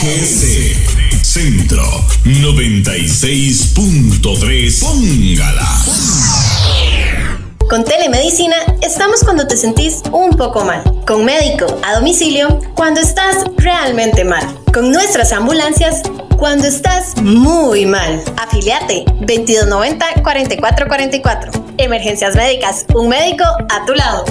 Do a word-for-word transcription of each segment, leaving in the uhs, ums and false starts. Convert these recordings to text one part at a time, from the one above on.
G C Centro noventa y seis punto tres. Póngala. Con Telemedicina estamos cuando te sentís un poco mal. Con médico a domicilio cuando estás realmente mal. Con nuestras ambulancias cuando estás muy mal. Afiliate veintidós noventa, cuarenta y cuatro cuarenta y cuatro. Emergencias médicas, un médico a tu lado.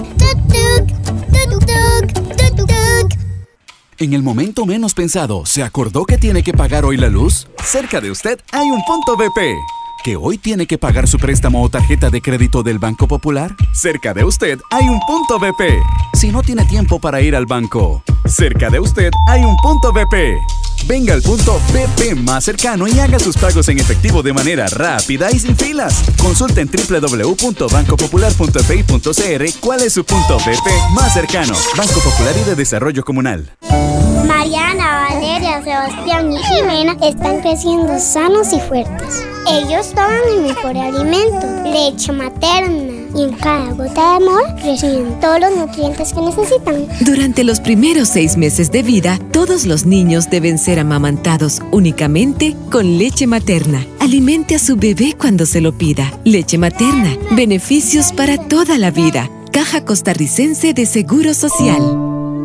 En el momento menos pensado, ¿se acordó que tiene que pagar hoy la luz? Cerca de usted hay un punto B P. ¿Que hoy tiene que pagar su préstamo o tarjeta de crédito del Banco Popular? Cerca de usted hay un punto B P. Si no tiene tiempo para ir al banco, cerca de usted hay un punto B P. Venga al punto B P más cercano y haga sus pagos en efectivo de manera rápida y sin filas. Consulte en doble u doble u doble u punto banco popular punto f i punto c r cuál es su punto B P más cercano. Banco Popular y de Desarrollo Comunal. Mariana, Valeria, Sebastián y Jimena están creciendo sanos y fuertes. Ellos toman el mejor alimento, leche materna, y en cada gota de amor reciben todos los nutrientes que necesitan. Durante los primeros seis meses de vida, todos los niños deben ser amamantados únicamente con leche materna. Alimente a su bebé cuando se lo pida. Leche materna, beneficios para toda la vida. Caja Costarricense de Seguro Social.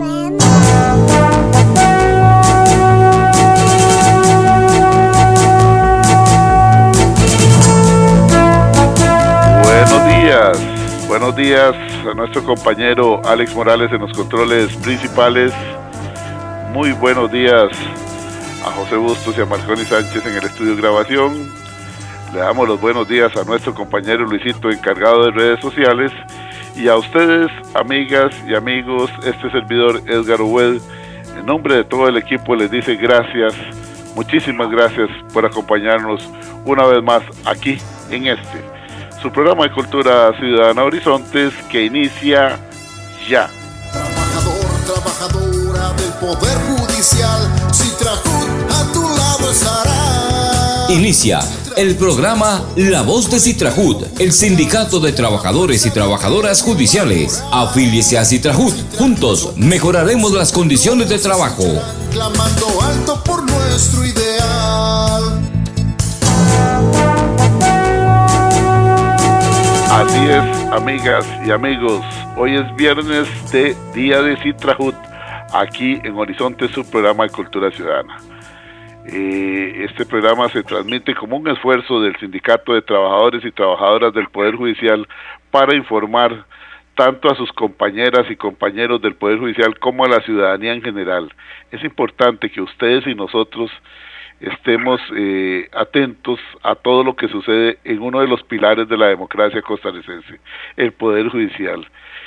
Buenos días, buenos días a nuestro compañero Alex Morales en los controles principales. Muy buenos días a José Bustos y a Marconi Sánchez en el estudio de grabación. Le damos los buenos días a nuestro compañero Luisito, encargado de redes sociales. Y a ustedes, amigas y amigos, este servidor Edgar Obed, en nombre de todo el equipo les dice gracias, muchísimas gracias por acompañarnos una vez más aquí en este su programa de Cultura Ciudadana Horizontes, que inicia ya. Trabajador, trabajadora del Poder Judicial, Citrajud a tu lado estará. Inicia el programa La Voz de Citrajud, el sindicato de trabajadores y trabajadoras judiciales. Afíliese a Citrajud. Juntos mejoraremos las condiciones de trabajo. Clamando alto por nuestro ideal. Así es, amigas y amigos, hoy es viernes de Día de Citrajud, aquí en Horizonte, su programa de Cultura Ciudadana. Eh, este programa se transmite como un esfuerzo del Sindicato de Trabajadores y Trabajadoras del Poder Judicial para informar tanto a sus compañeras y compañeros del Poder Judicial como a la ciudadanía en general. Es importante que ustedes y nosotros estemos eh, atentos a todo lo que sucede en uno de los pilares de la democracia costarricense, el Poder Judicial,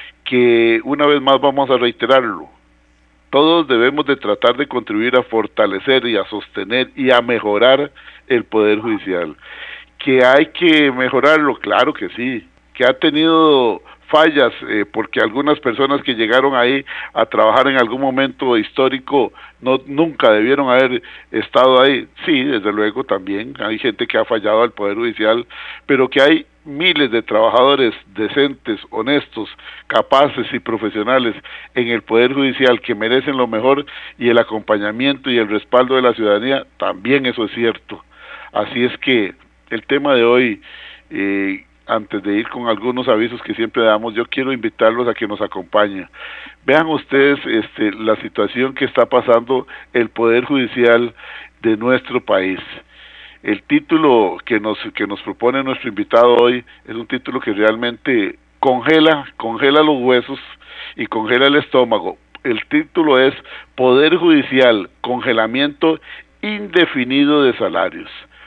que una vez más vamos a reiterarlo, todos debemos de tratar de contribuir a fortalecer y a sostener y a mejorar el Poder Judicial. Que hay que mejorarlo, claro que sí, que ha tenido fallas, eh, porque algunas personas que llegaron ahí a trabajar en algún momento histórico no nunca debieron haber estado ahí. Sí, desde luego también hay gente que ha fallado al Poder Judicial, pero que hay miles de trabajadores decentes, honestos, capaces y profesionales en el Poder Judicial que merecen lo mejor, y el acompañamiento y el respaldo de la ciudadanía, también eso es cierto. Así es que el tema de hoy, eh, antes de ir con algunos avisos que siempre damos, yo quiero invitarlos a que nos acompañen. Vean ustedes este, la situación que está pasando el Poder Judicial de nuestro país. El título que nos que nos propone nuestro invitado hoy es un título que realmente congela, congela los huesos y congela el estómago. El título es Poder Judicial, congelamiento indefinido de salarios.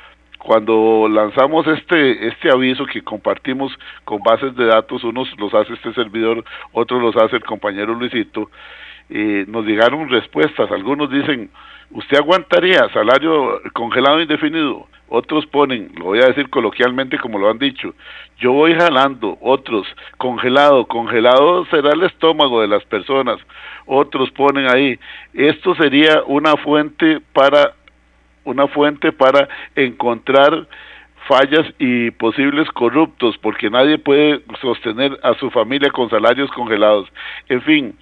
Cuando lanzamos este este aviso que compartimos con bases de datos, unos los hace este servidor, otros los hace el compañero Luisito, eh, nos llegaron respuestas. Algunos dicen, ¿usted aguantaría salario congelado indefinido? Otros ponen, lo voy a decir coloquialmente como lo han dicho, yo voy jalando. Otros, congelado, congelado será el estómago de las personas. Otros ponen ahí, esto sería una fuente para una fuente para encontrar fallas y posibles corruptos, porque nadie puede sostener a su familia con salarios congelados. En fin,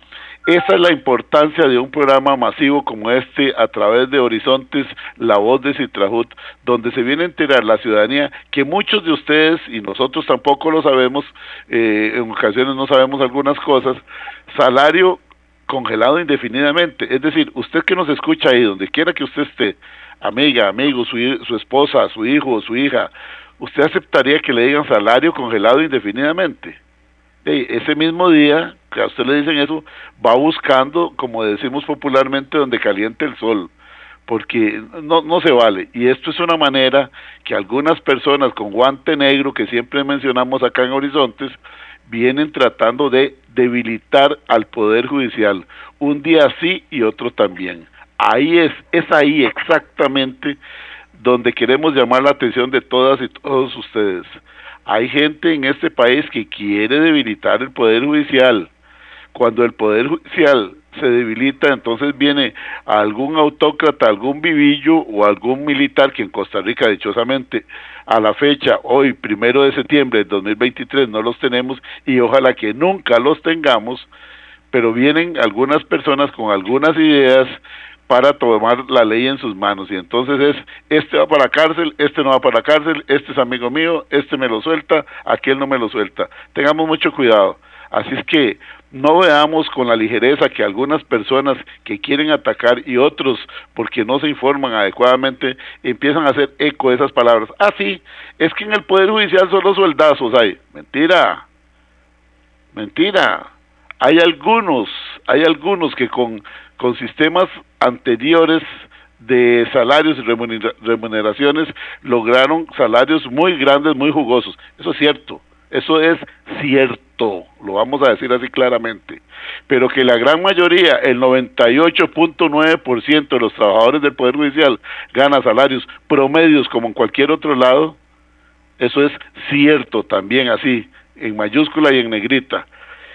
Esa es la importancia de un programa masivo como este a través de Horizontes, La Voz de Citrajut, donde se viene a enterar la ciudadanía que muchos de ustedes, y nosotros tampoco lo sabemos, eh, en ocasiones no sabemos algunas cosas, salario congelado indefinidamente. Es decir, usted que nos escucha ahí, donde quiera que usted esté, amiga, amigo, su, su esposa, su hijo o su hija, ¿usted aceptaría que le digan salario congelado indefinidamente? Hey, ese mismo día que a usted le dicen eso, va buscando, como decimos popularmente, donde caliente el sol, porque no, no se vale. Y esto es una manera que algunas personas con guante negro, que siempre mencionamos acá en Horizontes, vienen tratando de debilitar al Poder Judicial, un día sí y otro también. Ahí es, es ahí exactamente donde queremos llamar la atención de todas y todos ustedes. Hay gente en este país que quiere debilitar el Poder Judicial. Cuando el Poder Judicial se debilita, entonces viene algún autócrata, algún vivillo o algún militar, que en Costa Rica, dichosamente, a la fecha, hoy, primero de septiembre de dos mil veintitrés, no los tenemos, y ojalá que nunca los tengamos, pero vienen algunas personas con algunas ideas para tomar la ley en sus manos, y entonces es, este va para la cárcel, este no va para la cárcel, este es amigo mío, este me lo suelta, aquel no me lo suelta. Tengamos mucho cuidado. Así es que no veamos con la ligereza que algunas personas que quieren atacar y otros, porque no se informan adecuadamente, empiezan a hacer eco de esas palabras. Ah, sí, es que en el Poder Judicial solo soldazos hay. Mentira, mentira. Hay algunos, hay algunos que con, con sistemas anteriores de salarios y remuneraciones lograron salarios muy grandes, muy jugosos. Eso es cierto, eso es cierto, lo vamos a decir así claramente. Pero que la gran mayoría, el noventa y ocho punto nueve por ciento de los trabajadores del Poder Judicial gana salarios promedios como en cualquier otro lado, eso es cierto también, así, en mayúscula y en negrita.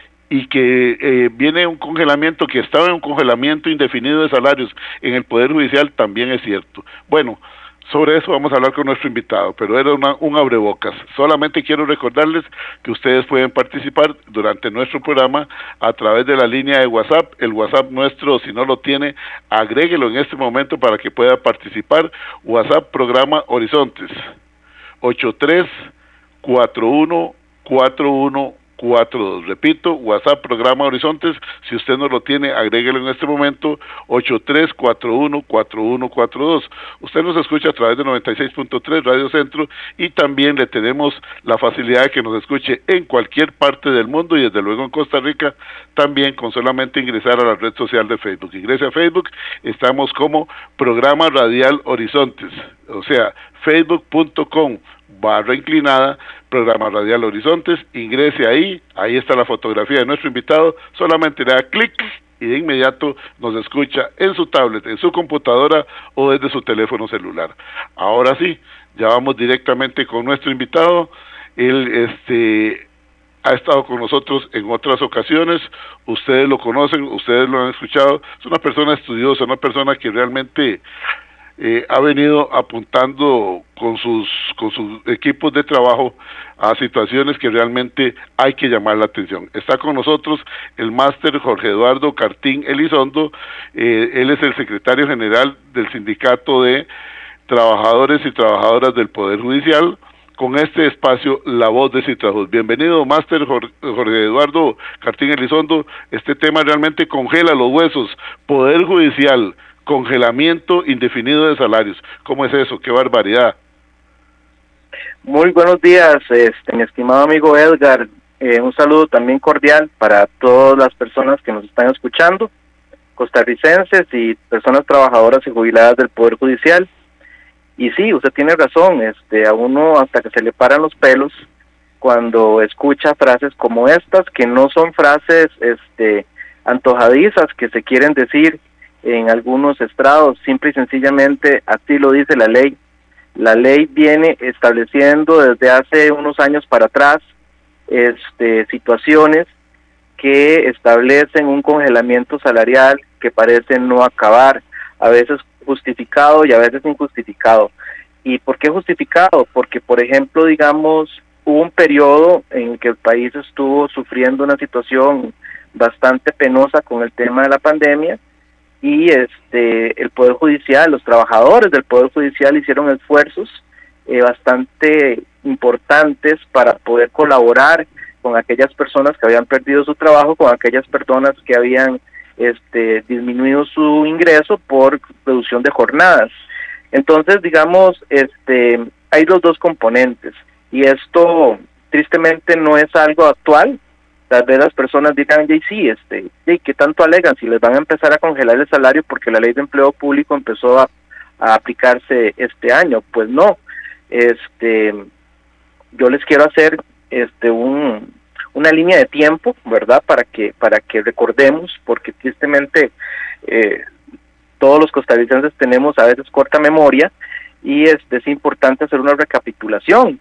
Y que eh, viene un congelamiento, que estaba en un congelamiento indefinido de salarios en el Poder Judicial, también es cierto. Bueno, sobre eso vamos a hablar con nuestro invitado, pero era una, un abrebocas. Solamente quiero recordarles que ustedes pueden participar durante nuestro programa a través de la línea de WhatsApp. El WhatsApp nuestro, si no lo tiene, agréguelo en este momento para que pueda participar. WhatsApp Programa Horizontes, ocho tres cuatro uno cuatro uno cuatro dos. Repito, WhatsApp Programa Horizontes, si usted no lo tiene, agréguelo en este momento, ocho tres cuatro uno cuatro uno cuatro dos. Usted nos escucha a través de noventa y seis punto tres Radio Centro, y también le tenemos la facilidad de que nos escuche en cualquier parte del mundo, y desde luego en Costa Rica también, con solamente ingresar a la red social de Facebook. Ingrese a Facebook, estamos como Programa Radial Horizontes, o sea, facebook punto com barra inclinada, Programa Radial Horizontes, ingrese ahí, ahí está la fotografía de nuestro invitado, solamente le da clic y de inmediato nos escucha en su tablet, en su computadora o desde su teléfono celular. Ahora sí, ya vamos directamente con nuestro invitado. Él este, ha estado con nosotros en otras ocasiones, ustedes lo conocen, ustedes lo han escuchado, es una persona estudiosa, una persona que realmente Eh, ha venido apuntando con sus con sus equipos de trabajo a situaciones que realmente hay que llamar la atención. Está con nosotros el máster Jorge Eduardo Cartín Elizondo, eh, él es el secretario general del Sindicato de Trabajadores y Trabajadoras del Poder Judicial, con este espacio La Voz de Citrajut. Bienvenido, máster Jorge, Jorge Eduardo Cartín Elizondo. Este tema realmente congela los huesos. Poder Judicial, congelamiento indefinido de salarios. ¿Cómo es eso? ¡Qué barbaridad! Muy buenos días, este, mi estimado amigo Edgar. Eh, un saludo también cordial para todas las personas que nos están escuchando, costarricenses y personas trabajadoras y jubiladas del Poder Judicial. Y sí, usted tiene razón, este, a uno hasta que se le paran los pelos cuando escucha frases como estas, que no son frases este, antojadizas que se quieren decir en algunos estrados, simple y sencillamente así lo dice la ley. La ley viene estableciendo desde hace unos años para atrás este, situaciones que establecen un congelamiento salarial que parece no acabar, a veces justificado y a veces injustificado. ¿Y por qué justificado? Porque, por ejemplo, digamos, hubo un periodo en el que el país estuvo sufriendo una situación bastante penosa con el tema de la pandemia, y este el Poder Judicial, los trabajadores del Poder Judicial hicieron esfuerzos eh, bastante importantes para poder colaborar con aquellas personas que habían perdido su trabajo, con aquellas personas que habían este disminuido su ingreso por reducción de jornadas. Entonces, digamos, este hay los dos componentes, y esto tristemente no es algo actual. Tal vez las personas digan, y sí, este, y ¿qué tanto alegan si les van a empezar a congelar el salario porque la ley de empleo público empezó a, a aplicarse este año? Pues no, este, yo les quiero hacer este un una línea de tiempo, ¿verdad? Para que para que recordemos, porque tristemente eh, todos los costarricenses tenemos a veces corta memoria, y este es importante hacer una recapitulación.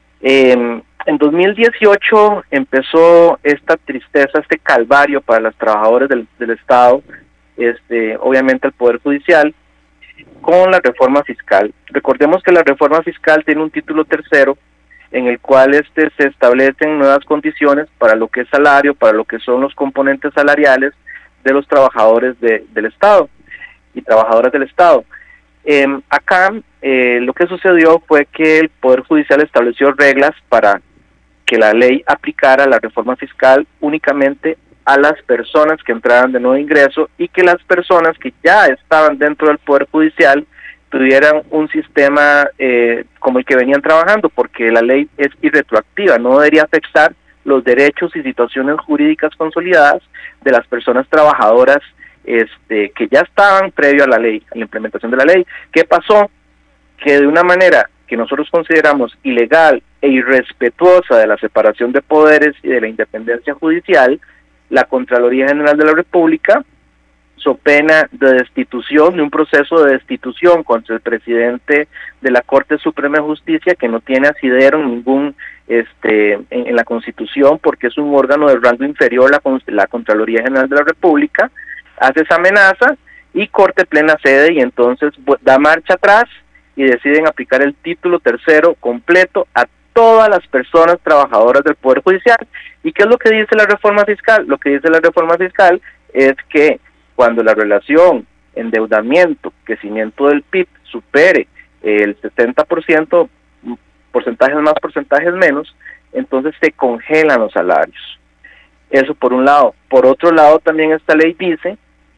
Eh, en dos mil dieciocho empezó esta tristeza, este calvario para los trabajadores del, del Estado, este, obviamente el Poder Judicial, con la reforma fiscal. Recordemos que la reforma fiscal tiene un título tercero en el cual este se establecen nuevas condiciones para lo que es salario, para lo que son los componentes salariales de los trabajadores de, del Estado y trabajadoras del Estado. Eh, acá eh, lo que sucedió fue que el Poder Judicial estableció reglas para que la ley aplicara la reforma fiscal únicamente a las personas que entraran de nuevo ingreso, y que las personas que ya estaban dentro del Poder Judicial tuvieran un sistema eh, como el que venían trabajando, porque la ley es irretroactiva, no debería afectar los derechos y situaciones jurídicas consolidadas de las personas trabajadoras este que ya estaban previo a la ley, a la implementación de la ley. ¿Qué pasó? Que de una manera que nosotros consideramos ilegal e irrespetuosa de la separación de poderes y de la independencia judicial, la Contraloría General de la República, so pena de destitución, de un proceso de destitución contra el presidente de la Corte Suprema de Justicia, que no tiene asidero en ningún este en, en la Constitución, porque es un órgano de rango inferior, la, la Contraloría General de la República, hace esa amenaza y Corte plena cede, y entonces da marcha atrás y deciden aplicar el título tercero completo a todas las personas trabajadoras del Poder Judicial. ¿Y qué es lo que dice la reforma fiscal? Lo que dice la reforma fiscal es que cuando la relación endeudamiento, crecimiento del P I B supere el setenta por ciento, porcentajes más, porcentajes menos, entonces se congelan los salarios. Eso por un lado. Por otro lado, también esta ley dice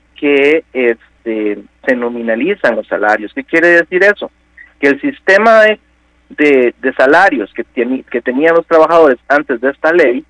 que este, se nominalizan los salarios. ¿Qué quiere decir eso? Que el sistema de, de, de salarios que, ten, que tenían los trabajadores antes de esta ley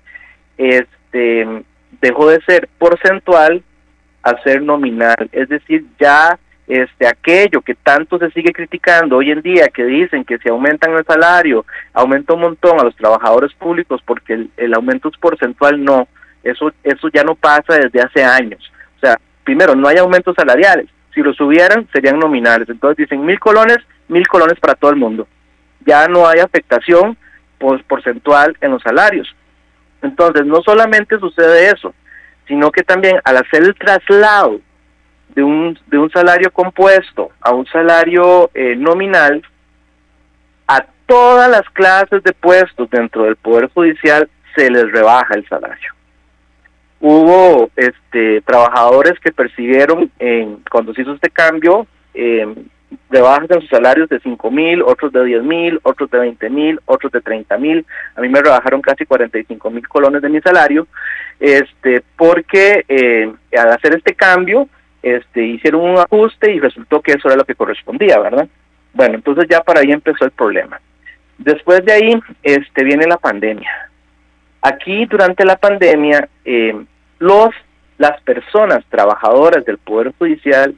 este, dejó de ser porcentual a ser nominal. Es decir, ya este aquello que tanto se sigue criticando hoy en día, que dicen que si aumentan el salario, aumenta un montón a los trabajadores públicos porque el, el aumento es porcentual, no. Eso, eso ya no pasa desde hace años. O sea, primero, no hay aumentos salariales. Si los subieran, serían nominales. Entonces dicen mil colones, mil colones para todo el mundo. Ya no hay afectación pues, porcentual en los salarios. Entonces, no solamente sucede eso, sino que también al hacer el traslado de un, de un salario compuesto a un salario eh, nominal, a todas las clases de puestos dentro del Poder Judicial se les rebaja el salario. Hubo este trabajadores que percibieron en, cuando se hizo este cambio eh, rebajas en sus salarios de cinco mil, otros de diez mil, otros de veinte mil, otros de treinta mil. A mí me rebajaron casi cuarenta y cinco mil colones de mi salario, este porque eh, al hacer este cambio este hicieron un ajuste y resultó que eso era lo que correspondía, ¿verdad? Bueno, entonces ya para ahí empezó el problema. Después de ahí este viene la pandemia. Aquí durante la pandemia eh, los las personas trabajadoras del Poder Judicial,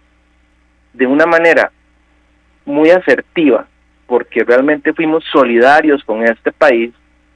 de una manera muy asertiva, porque realmente fuimos solidarios con este país,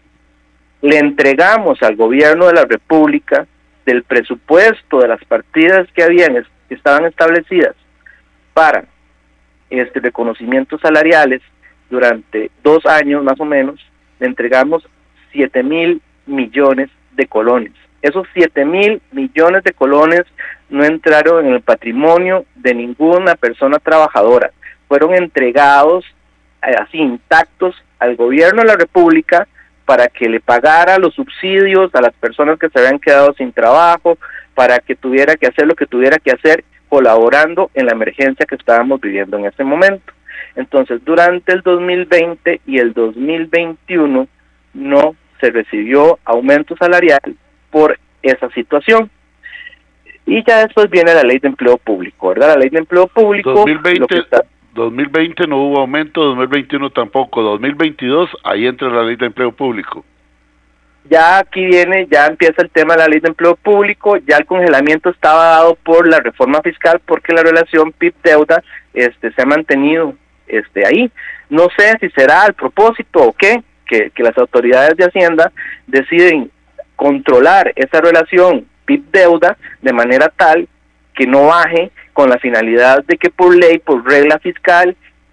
le entregamos al gobierno de la República del presupuesto de las partidas que habían que estaban establecidas para este reconocimientos salariales durante dos años más o menos, le entregamos siete mil millones de colones. Esos siete mil millones de colones no entraron en el patrimonio de ninguna persona trabajadora, fueron entregados eh, así intactos al gobierno de la República para que le pagara los subsidios a las personas que se habían quedado sin trabajo, para que tuviera que hacer lo que tuviera que hacer, colaborando en la emergencia que estábamos viviendo en ese momento. Entonces, durante el dos mil veinte y el dos mil veintiuno no se recibió aumento salarial por esa situación. Y ya después viene la ley de empleo público, ¿verdad? La ley de empleo público... dos mil veinte, lo que está... dos mil veinte no hubo aumento, dos mil veintiuno tampoco, dos mil veintidós ahí entra la ley de empleo público. Ya aquí viene, ya empieza el tema de la ley de empleo público, ya el congelamiento estaba dado por la reforma fiscal porque la relación P I B-deuda este, se ha mantenido este, ahí. No sé si será al propósito o qué, que, que las autoridades de Hacienda deciden controlar esa relación P I B-deuda de manera tal que no baje, con la finalidad de que por ley, por regla fiscal,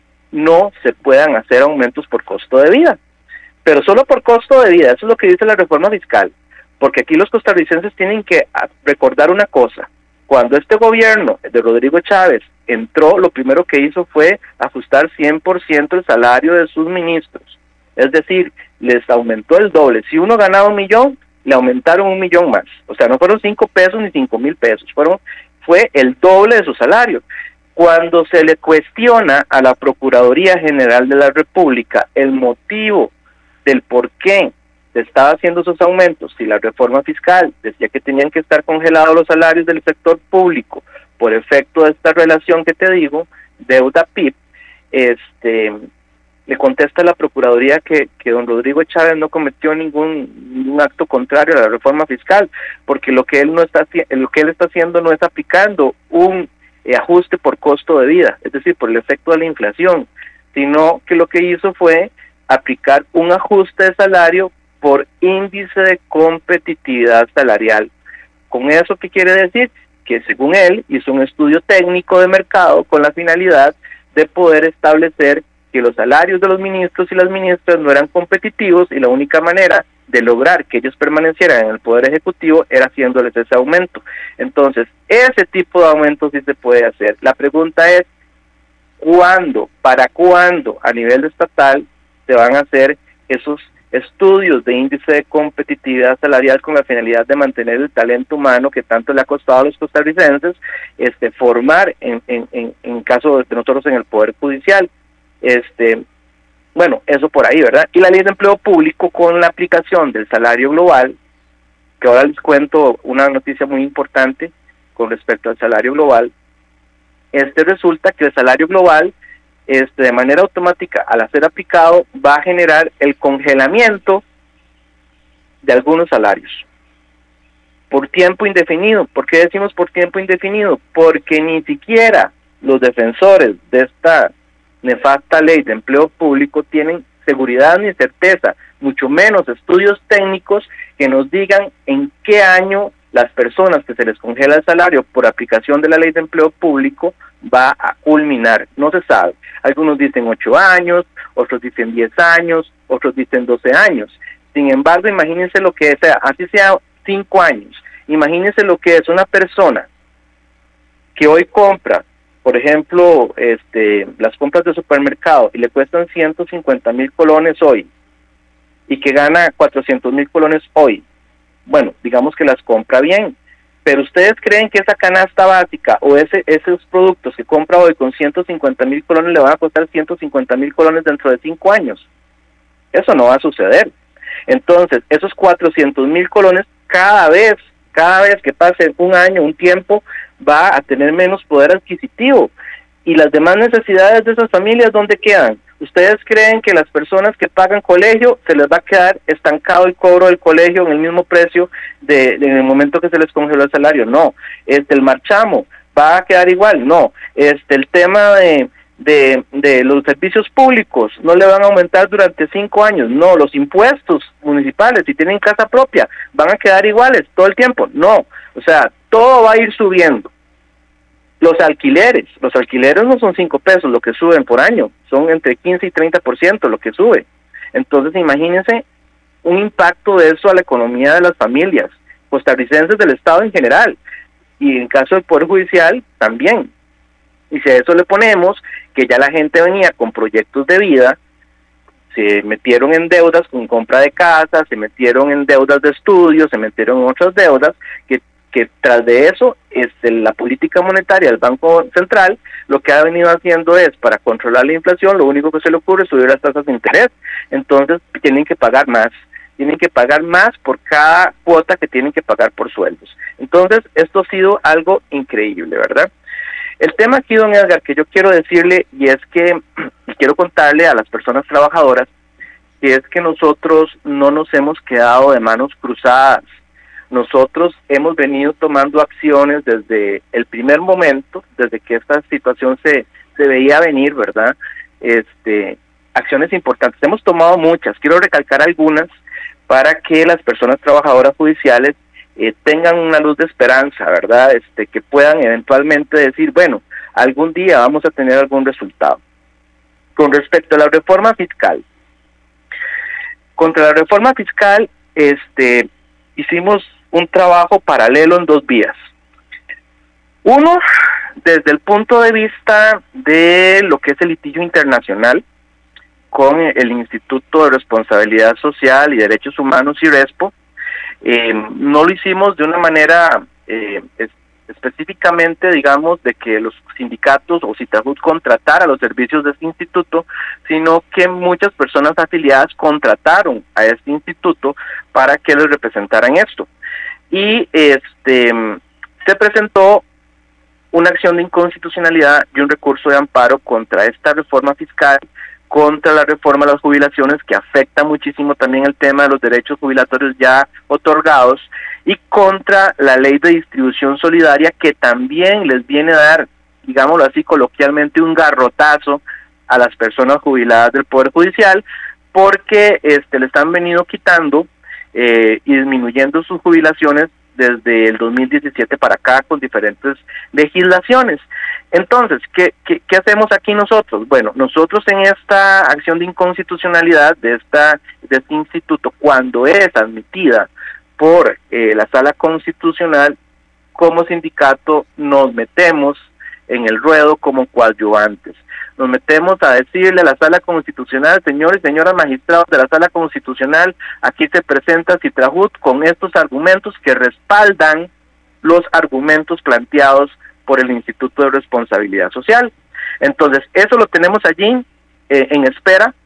no se puedan hacer aumentos por costo de vida. Pero solo por costo de vida, eso es lo que dice la reforma fiscal, porque aquí los costarricenses tienen que recordar una cosa: cuando este gobierno de Rodrigo Chávez entró, lo primero que hizo fue ajustar cien por ciento el salario de sus ministros, es decir, les aumentó el doble. Si uno ganaba un millón, le aumentaron un millón más, o sea, no fueron cinco pesos ni cinco mil pesos, fueron fue el doble de su salario. Cuando se le cuestiona a la Procuraduría General de la República el motivo del por qué se estaba haciendo esos aumentos, si la reforma fiscal decía que tenían que estar congelados los salarios del sector público por efecto de esta relación que te digo, deuda P I B, este, le contesta a la Procuraduría que, que don Rodrigo Chávez no cometió ningún, ningún acto contrario a la reforma fiscal, porque lo que él no está lo que él está haciendo no es aplicando un eh, ajuste por costo de vida, es decir, por el efecto de la inflación, sino que lo que hizo fue aplicar un ajuste de salario por índice de competitividad salarial. ¿Con eso qué quiere decir? Que según él hizo un estudio técnico de mercado con la finalidad de poder establecer que los salarios de los ministros y las ministras no eran competitivos y la única manera de lograr que ellos permanecieran en el Poder Ejecutivo era haciéndoles ese aumento. Entonces, ese tipo de aumento sí se puede hacer. La pregunta es, ¿cuándo, para cuándo a nivel estatal se van a hacer esos estudios de índice de competitividad salarial con la finalidad de mantener el talento humano que tanto le ha costado a los costarricenses este, formar en, en, en, en caso de nosotros en el Poder Judicial? Este, bueno, eso por ahí, ¿verdad? Y la ley de empleo público con la aplicación del salario global, que ahora les cuento una noticia muy importante con respecto al salario global. Este resulta que el salario global, este, de manera automática, al ser aplicado, va a generar el congelamiento de algunos salarios por tiempo indefinido. ¿Por qué decimos por tiempo indefinido? Porque ni siquiera los defensores de esta nefasta ley de empleo público tienen seguridad ni certeza, mucho menos estudios técnicos que nos digan en qué año las personas que se les congela el salario por aplicación de la ley de empleo público va a culminar. No se sabe. Algunos dicen ocho años, otros dicen diez años, otros dicen doce años. Sin embargo, imagínense lo que es, así sea cinco años, imagínense lo que es una persona que hoy compra, por ejemplo, este, las compras de supermercado y le cuestan ciento cincuenta mil colones hoy y que gana cuatrocientos mil colones hoy. Bueno, digamos que las compra bien, pero ¿ustedes creen que esa canasta básica o ese esos productos que compra hoy con ciento cincuenta mil colones le van a costar ciento cincuenta mil colones dentro de cinco años? Eso no va a suceder. Entonces, esos cuatrocientos mil colones cada vez, cada vez que pase un año, un tiempo, va a tener menos poder adquisitivo. Y las demás necesidades de esas familias, ¿dónde quedan? ¿Ustedes creen que las personas que pagan colegio se les va a quedar estancado el cobro del colegio en el mismo precio de, de en el momento que se les congeló el salario? No. Este, el marchamo va a quedar igual. No. Este, el tema de, de, de los servicios públicos no le van a aumentar durante cinco años. No. Los impuestos municipales, si tienen casa propia, van a quedar iguales todo el tiempo. No. O sea, todo va a ir subiendo. Los alquileres, los alquileres no son cinco pesos lo que suben por año, son entre quince y treinta por ciento lo que sube. Entonces imagínense un impacto de eso a la economía de las familias costarricenses, del Estado en general, y en caso del Poder Judicial también. Y si a eso le ponemos que ya la gente venía con proyectos de vida, se metieron en deudas con compra de casas, se metieron en deudas de estudios, se metieron en otras deudas, que, que tras de eso, este, la política monetaria del Banco Central lo que ha venido haciendo es, para controlar la inflación, lo único que se le ocurre es subir las tasas de interés. Entonces tienen que pagar más, tienen que pagar más por cada cuota que tienen que pagar por sueldos. Entonces esto ha sido algo increíble, ¿verdad? El tema aquí, don Edgar, que yo quiero decirle, y es que, y quiero contarle a las personas trabajadoras, que es que nosotros no nos hemos quedado de manos cruzadas. Nosotros hemos venido tomando acciones desde el primer momento, desde que esta situación se, se veía venir, ¿verdad? Este, acciones importantes. Hemos tomado muchas, quiero recalcar algunas, para que las personas trabajadoras judiciales Eh, tengan una luz de esperanza, ¿verdad? Este, que puedan eventualmente decir, bueno, algún día vamos a tener algún resultado. Con respecto a la reforma fiscal, contra la reforma fiscal, este, hicimos un trabajo paralelo en dos vías. Uno, desde el punto de vista de lo que es el litigio internacional, con el Instituto de Responsabilidad Social y Derechos Humanos, IRESPO. Eh, no lo hicimos de una manera eh, es, específicamente, digamos, de que los sindicatos o Citrajut contratara los servicios de este instituto, sino que muchas personas afiliadas contrataron a este instituto para que les representaran esto. Y este se presentó una acción de inconstitucionalidad y un recurso de amparo contra esta reforma fiscal, contra la reforma de las jubilaciones, que afecta muchísimo también el tema de los derechos jubilatorios ya otorgados, y contra la ley de distribución solidaria, que también les viene a dar, digámoslo así coloquialmente, un garrotazo a las personas jubiladas del Poder Judicial, porque este le están venido quitando eh, y disminuyendo sus jubilaciones desde el dos mil diecisiete para acá, con diferentes legislaciones. Entonces, ¿qué, qué, qué hacemos aquí nosotros? Bueno, nosotros en esta acción de inconstitucionalidad de, esta, de este instituto, cuando es admitida por eh, la Sala Constitucional, como sindicato nos metemos en el ruedo como coadyuvantes. Nos metemos a decirle a la Sala Constitucional, señores y señoras magistrados de la Sala Constitucional, aquí se presenta Citrajut con estos argumentos que respaldan los argumentos planteados por el Instituto de Responsabilidad Social. Entonces, eso lo tenemos allí eh, en espera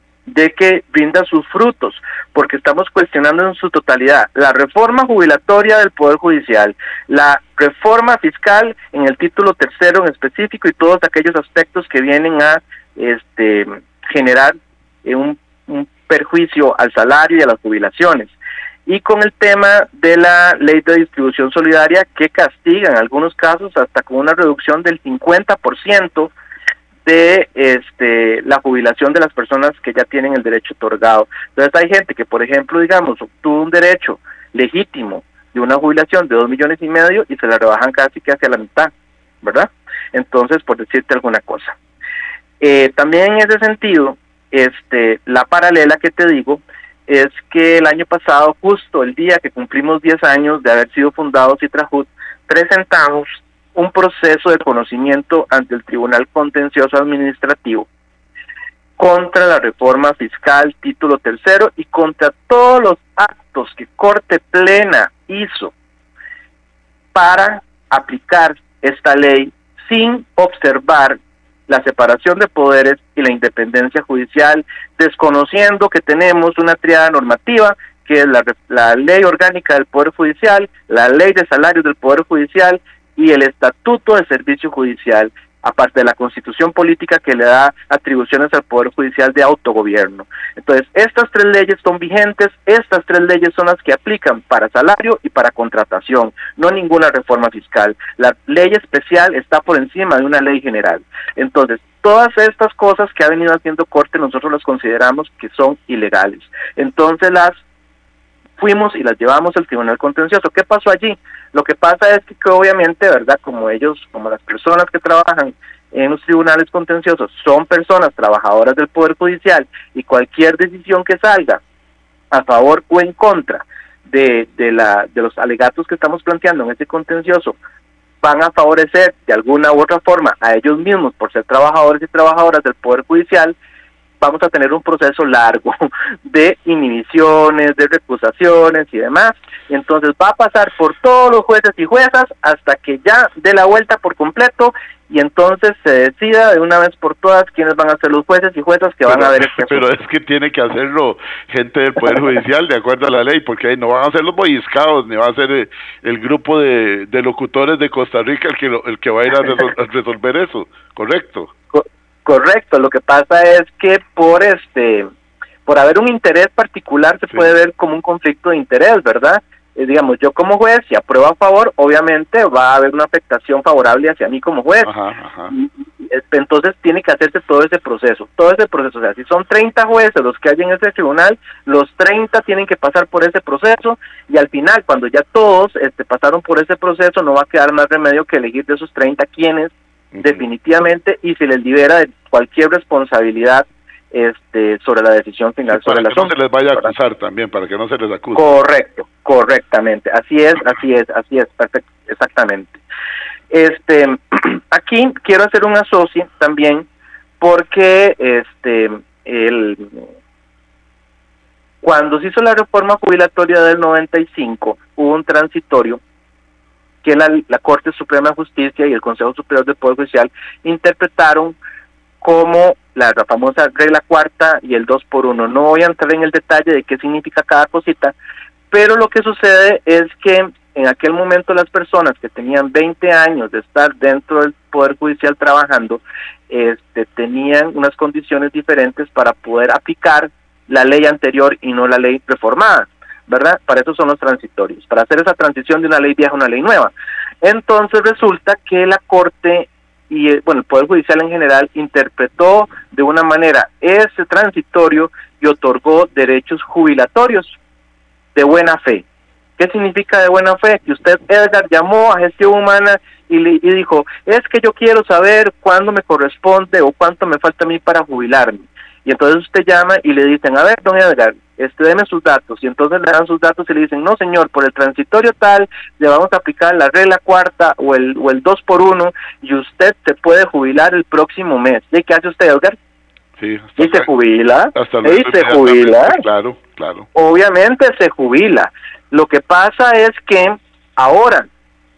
de que brinda sus frutos, porque estamos cuestionando en su totalidad la reforma jubilatoria del Poder Judicial, la reforma fiscal en el título tercero en específico y todos aquellos aspectos que vienen a este generar eh, un, un perjuicio al salario y a las jubilaciones. Y con el tema de la ley de distribución solidaria, que castiga en algunos casos hasta con una reducción del cincuenta por ciento de este la jubilación de las personas que ya tienen el derecho otorgado. Entonces hay gente que, por ejemplo, digamos, obtuvo un derecho legítimo de una jubilación de dos millones y medio y se la rebajan casi que hacia la mitad, ¿verdad? Entonces, por decirte alguna cosa. Eh, también en ese sentido, este la paralela que te digo, es que el año pasado, justo el día que cumplimos diez años de haber sido fundado Citrajut, presentamos un proceso de conocimiento ante el Tribunal Contencioso Administrativo contra la reforma fiscal título tercero y contra todos los actos que Corte Plena hizo para aplicar esta ley sin observar la separación de poderes y la independencia judicial, desconociendo que tenemos una triada normativa, que es la, la ley orgánica del Poder Judicial, la ley de salarios del Poder Judicial y el Estatuto de Servicio Judicial, aparte de la Constitución Política que le da atribuciones al Poder Judicial de autogobierno. Entonces, estas tres leyes son vigentes, estas tres leyes son las que aplican para salario y para contratación, no ninguna reforma fiscal. La ley especial está por encima de una ley general. Entonces, todas estas cosas que ha venido haciendo Corte, nosotros las consideramos que son ilegales. Entonces, las fuimos y las llevamos al Tribunal Contencioso. ¿Qué pasó allí? Lo que pasa es que, que obviamente, ¿verdad? Como ellos, como las personas que trabajan en los tribunales contenciosos son personas trabajadoras del Poder Judicial y cualquier decisión que salga a favor o en contra de, de, la, de los alegatos que estamos planteando en ese contencioso van a favorecer de alguna u otra forma a ellos mismos por ser trabajadores y trabajadoras del Poder Judicial, vamos a tener un proceso largo de inhibiciones, de recusaciones y demás, y entonces va a pasar por todos los jueces y juezas hasta que ya dé la vuelta por completo, y entonces se decida de una vez por todas quiénes van a ser los jueces y juezas que pero, van a ver este pero es que tiene que hacerlo gente del Poder Judicial de acuerdo a la ley, porque ahí no van a ser los boyiscados, ni va a ser el, el grupo de, de locutores de Costa Rica el que, lo, el que va a ir a, resol, a resolver eso, ¿correcto? Co correcto, lo que pasa es que por este por haber un interés particular se sí. puede ver como un conflicto de interés, ¿verdad? Eh, digamos, yo como juez, si apruebo a favor, obviamente va a haber una afectación favorable hacia mí como juez. Ajá, ajá. Y, y, entonces tiene que hacerse todo ese proceso, todo ese proceso. O sea, si son treinta jueces los que hay en ese tribunal, los treinta tienen que pasar por ese proceso, y al final, cuando ya todos este, pasaron por ese proceso, no va a quedar más remedio que elegir de esos treinta quienes, uh-huh. definitivamente, y se les libera de cualquier responsabilidad este sobre la decisión final, sí, sobre el asunto. Para que no se les vaya a acusar también, para que no se les acuse. Correcto, correctamente, así es, así es, así es, perfecto, exactamente. Este, aquí quiero hacer un asocio también, porque este, el, cuando se hizo la reforma jubilatoria del noventa y cinco, hubo un transitorio que la, la Corte Suprema de Justicia y el Consejo Superior del Poder Judicial interpretaron como la, la famosa regla cuarta y el dos por uno. No voy a entrar en el detalle de qué significa cada cosita, pero lo que sucede es que en aquel momento las personas que tenían veinte años de estar dentro del Poder Judicial trabajando, este, tenían unas condiciones diferentes para poder aplicar la ley anterior y no la ley reformada, ¿verdad? Para eso son los transitorios, para hacer esa transición de una ley vieja a una ley nueva. Entonces resulta que la Corte y bueno, el Poder Judicial en general interpretó de una manera ese transitorio y otorgó derechos jubilatorios de buena fe. ¿Qué significa de buena fe? Que usted, Edgar, llamó a Gestión Humana y, le, y dijo, es que yo quiero saber cuándo me corresponde o cuánto me falta a mí para jubilarme. Y entonces usted llama y le dicen, a ver, don Edgar, este, deme sus datos, y entonces le dan sus datos y le dicen, no señor, por el transitorio tal, le vamos a aplicar la regla cuarta o el o el dos por uno, y usted se puede jubilar el próximo mes. ¿Y qué hace usted, Edgar? Sí, y se jubila, hasta y se jubila, claro, claro. Obviamente se jubila. Lo que pasa es que ahora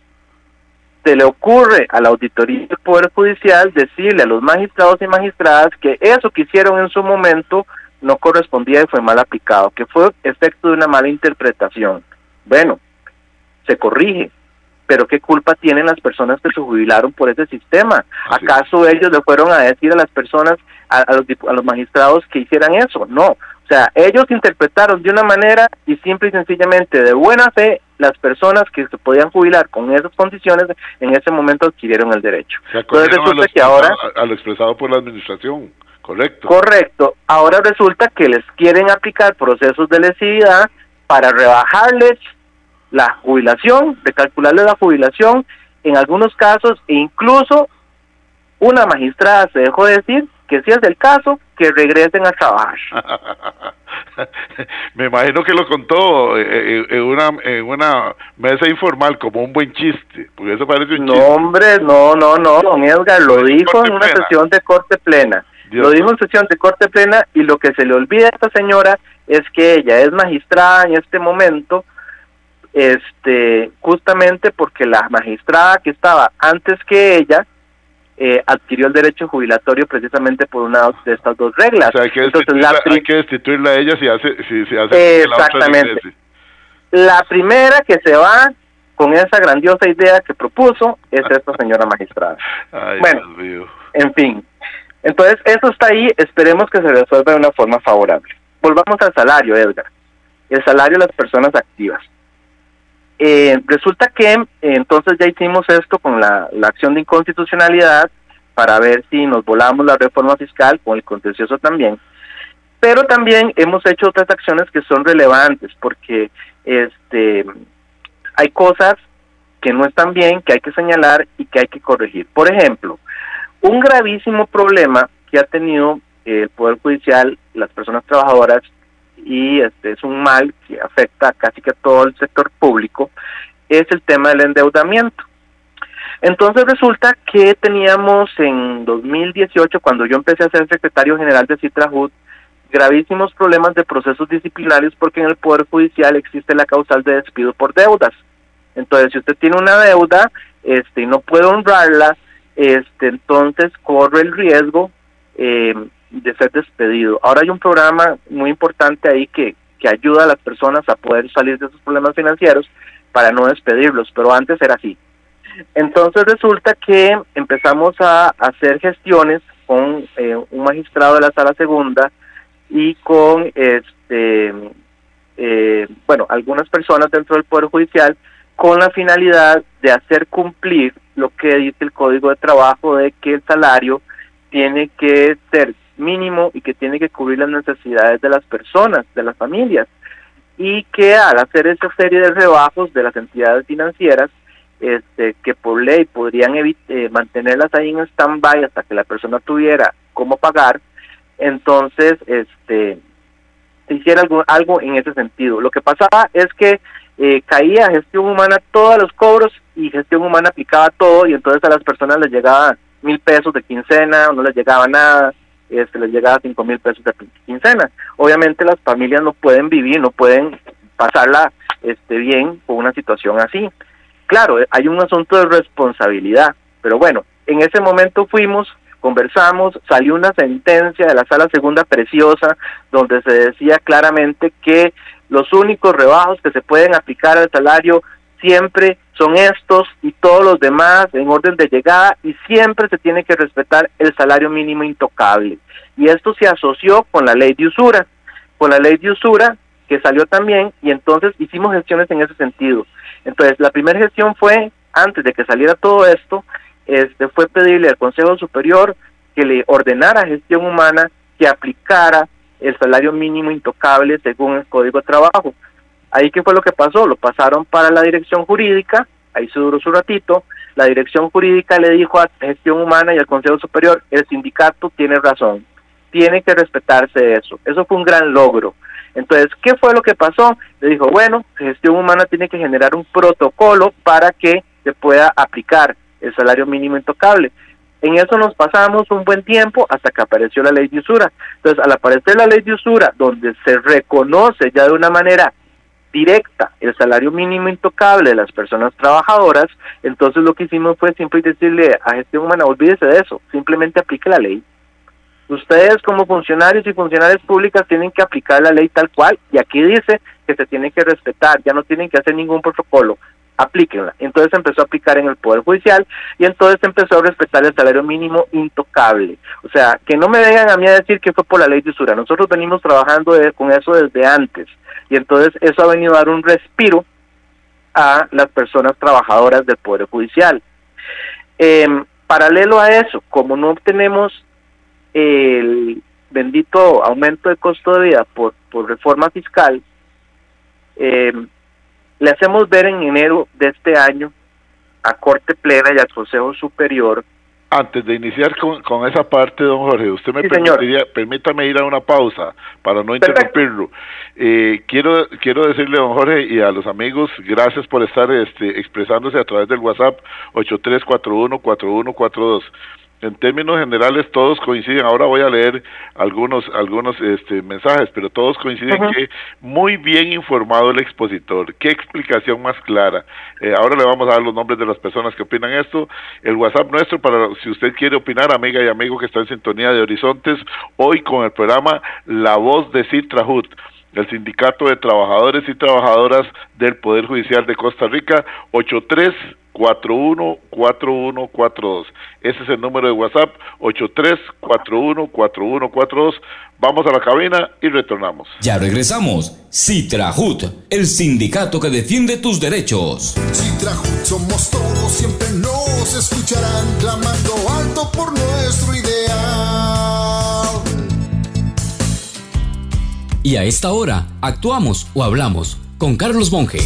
se le ocurre a la auditoría del Poder Judicial decirle a los magistrados y magistradas que eso que hicieron en su momento no correspondía y fue mal aplicado, que fue efecto de una mala interpretación. Bueno, se corrige, pero ¿qué culpa tienen las personas que se jubilaron por ese sistema? Así ¿Acaso es. ellos le fueron a decir a las personas, a, a, los, a los magistrados que hicieran eso? No, o sea, ellos interpretaron de una manera y simple y sencillamente de buena fe, las personas que se podían jubilar con esas condiciones en ese momento adquirieron el derecho. Entonces resulta que ahora a lo expresado por la administración. Correcto. Correcto. Ahora resulta que les quieren aplicar procesos de lesividad para rebajarles la jubilación, de calcularles la jubilación, en algunos casos, e incluso una magistrada se dejó decir que si es el caso, que regresen a trabajar. Me imagino que lo contó en una, en una mesa informal como un buen chiste, porque eso parece un no, chiste. No, hombre, no, no, no, don Edgar, lo dijo en una plena. sesión de corte plena. Dios lo dijo en sesión de corte plena, y lo que se le olvida a esta señora es que ella es magistrada en este momento, este justamente porque la magistrada que estaba antes que ella eh, adquirió el derecho jubilatorio precisamente por una de estas dos reglas. O sea, hay que destituirla, Entonces, la hay que destituirla a ella si hace, si, si hace exactamente. La, la primera que se va con esa grandiosa idea que propuso es esta señora magistrada. Ay, bueno, Dios mío. En fin. Entonces, eso está ahí, esperemos que se resuelva de una forma favorable. Volvamos al salario, Edgar. El salario de las personas activas. Eh, resulta que eh, entonces ya hicimos esto con la, la acción de inconstitucionalidad para ver si nos volamos la reforma fiscal, con el contencioso también. Pero también hemos hecho otras acciones que son relevantes, porque este hay cosas que no están bien, que hay que señalar y que hay que corregir. Por ejemplo, un gravísimo problema que ha tenido el Poder Judicial, las personas trabajadoras, y este es un mal que afecta casi que a todo el sector público, es el tema del endeudamiento. Entonces resulta que teníamos en dos mil dieciocho, cuando yo empecé a ser secretario general de Citrajut, gravísimos problemas de procesos disciplinarios porque en el Poder Judicial existe la causal de despido por deudas. Entonces, si usted tiene una deuda este, y no puede honrarla, este, entonces corre el riesgo eh, de ser despedido. Ahora hay un programa muy importante ahí que, que ayuda a las personas a poder salir de esos problemas financieros para no despedirlos, pero antes era así. Entonces resulta que empezamos a hacer gestiones con eh, un magistrado de la Sala Segunda y con este eh, bueno, algunas personas dentro del Poder Judicial con la finalidad de hacer cumplir lo que dice el Código de Trabajo, de que el salario tiene que ser mínimo y que tiene que cubrir las necesidades de las personas, de las familias, y que al hacer esa serie de rebajos de las entidades financieras, este, que por ley podrían eh, mantenerlas ahí en stand-by hasta que la persona tuviera cómo pagar, entonces este se hiciera algo, algo en ese sentido. Lo que pasaba es que eh, caía gestión humana todos los cobros y gestión humana aplicaba todo, y entonces a las personas les llegaba mil pesos de quincena, o no les llegaba nada, este, les llegaba cinco mil pesos de quincena. Obviamente las familias no pueden vivir, no pueden pasarla este, bien con una situación así. Claro, hay un asunto de responsabilidad, pero bueno, en ese momento fuimos, conversamos, salió una sentencia de la Sala Segunda preciosa, donde se decía claramente que los únicos rebajos que se pueden aplicar al salario siempre son estos y todos los demás en orden de llegada, y siempre se tiene que respetar el salario mínimo intocable. Y esto se asoció con la ley de usura, con la ley de usura que salió también, y entonces hicimos gestiones en ese sentido. Entonces, la primera gestión fue, antes de que saliera todo esto, este fue pedirle al Consejo Superior que le ordenara a Gestión Humana que aplicara el salario mínimo intocable según el Código de Trabajo. Ahí, ¿qué fue lo que pasó? Lo pasaron para la dirección jurídica, ahí se duró su ratito, la dirección jurídica le dijo a Gestión Humana y al Consejo Superior, el sindicato tiene razón, tiene que respetarse eso. Eso fue un gran logro. Entonces, ¿qué fue lo que pasó? Le dijo, bueno, Gestión Humana tiene que generar un protocolo para que se pueda aplicar el salario mínimo intocable. En eso nos pasamos un buen tiempo hasta que apareció la ley de usura. Entonces, al aparecer la ley de usura, donde se reconoce ya de una manera directa el salario mínimo intocable de las personas trabajadoras, entonces lo que hicimos fue siempre decirle a Gestión Humana, olvídese de eso, simplemente aplique la ley. Ustedes como funcionarios y funcionarias públicas tienen que aplicar la ley tal cual, y aquí dice que se tiene que respetar, ya no tienen que hacer ningún protocolo, aplíquenla. Entonces empezó a aplicar en el Poder Judicial, y entonces empezó a respetar el salario mínimo intocable. O sea, que no me vengan a mí a decir que fue por la ley de usura, nosotros venimos trabajando de, con eso desde antes, y entonces eso ha venido a dar un respiro a las personas trabajadoras del Poder Judicial. Eh, paralelo a eso, como no obtenemos el bendito aumento de costo de vida por, por reforma fiscal, eh, le hacemos ver en enero de este año a Corte Plena y al Consejo Superior. Antes de iniciar con, con esa parte, don Jorge, usted me sí, permitiría, permítame ir a una pausa para no interrumpirlo. Eh, quiero quiero decirle, don Jorge, y a los amigos, gracias por estar este, expresándose a través del WhatsApp ocho tres cuatro uno cuatro uno cuatro dos. En términos generales todos coinciden. Ahora voy a leer algunos algunos este, mensajes, pero todos coinciden uh-huh. que muy bien informado el expositor. Qué explicación más clara. Eh, ahora le vamos a dar los nombres de las personas que opinan esto. El WhatsApp nuestro, para si usted quiere opinar, amiga y amigo que está en sintonía de Horizontes, hoy con el programa La Voz de Citrajut, el Sindicato de Trabajadores y Trabajadoras del Poder Judicial de Costa Rica, ocho tres cuatro uno cuatro uno cuatro dos. Ese es el número de WhatsApp, ocho tres cuatro uno cuatro uno cuatro dos. Vamos a la cabina y retornamos. Ya regresamos. Citrajut, el sindicato que defiende tus derechos. Citrajut somos todos, siempre nos escucharán clamando alto por nuestro ideal. Y a esta hora, actuamos o hablamos con Carlos Monge.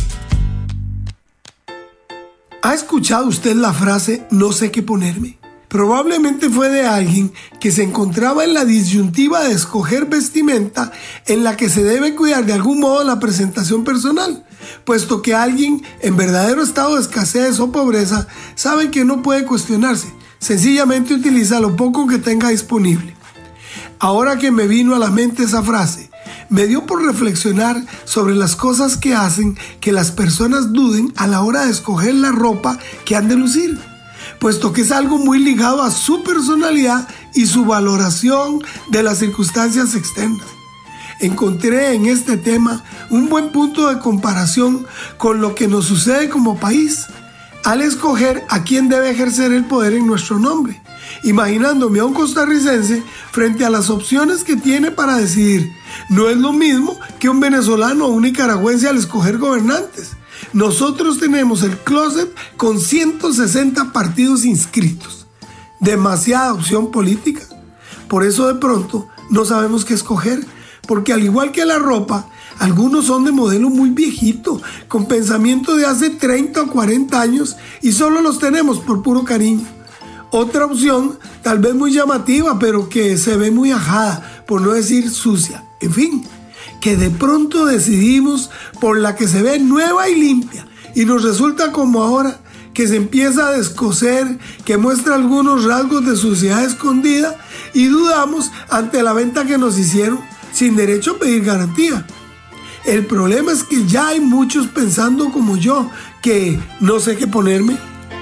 ¿Ha escuchado usted la frase "no sé qué ponerme"? Probablemente fue de alguien que se encontraba en la disyuntiva de escoger vestimenta en la que se debe cuidar de algún modo la presentación personal, puesto que alguien en verdadero estado de escasez o pobreza sabe que no puede cuestionarse, sencillamente utiliza lo poco que tenga disponible. Ahora que me vino a la mente esa frase, me dio por reflexionar sobre las cosas que hacen que las personas duden a la hora de escoger la ropa que han de lucir, puesto que es algo muy ligado a su personalidad y su valoración de las circunstancias externas. Encontré en este tema un buen punto de comparación con lo que nos sucede como país al escoger a quién debe ejercer el poder en nuestro nombre, imaginándome a un costarricense frente a las opciones que tiene para decidir. No es lo mismo que un venezolano o un nicaragüense al escoger gobernantes. Nosotros tenemos el closet con ciento sesenta partidos inscritos. Demasiada opción política. Por eso de pronto no sabemos qué escoger, porque al igual que la ropa, algunos son de modelo muy viejito, con pensamiento de hace treinta o cuarenta años y solo los tenemos por puro cariño. Otra opción, tal vez muy llamativa, pero que se ve muy ajada, por no decir sucia. En fin, que de pronto decidimos por la que se ve nueva y limpia y nos resulta como ahora que se empieza a descoser, que muestra algunos rasgos de suciedad escondida y dudamos ante la venta que nos hicieron sin derecho a pedir garantía. El problema es que ya hay muchos pensando como yo, que no sé qué ponerme.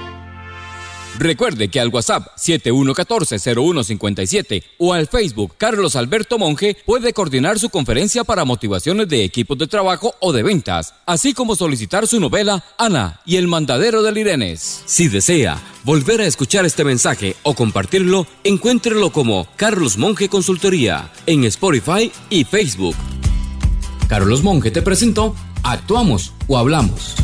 Recuerde que al WhatsApp siete uno uno cuatro cero uno cinco siete o al Facebook Carlos Alberto Monge puede coordinar su conferencia para motivaciones de equipos de trabajo o de ventas, así como solicitar su novela Ana y el mandadero del Irenes. Si desea volver a escuchar este mensaje o compartirlo, encuéntrelo como Carlos Monge Consultoría en Spotify y Facebook. Carlos Monge te presentó Actuamos o Hablamos.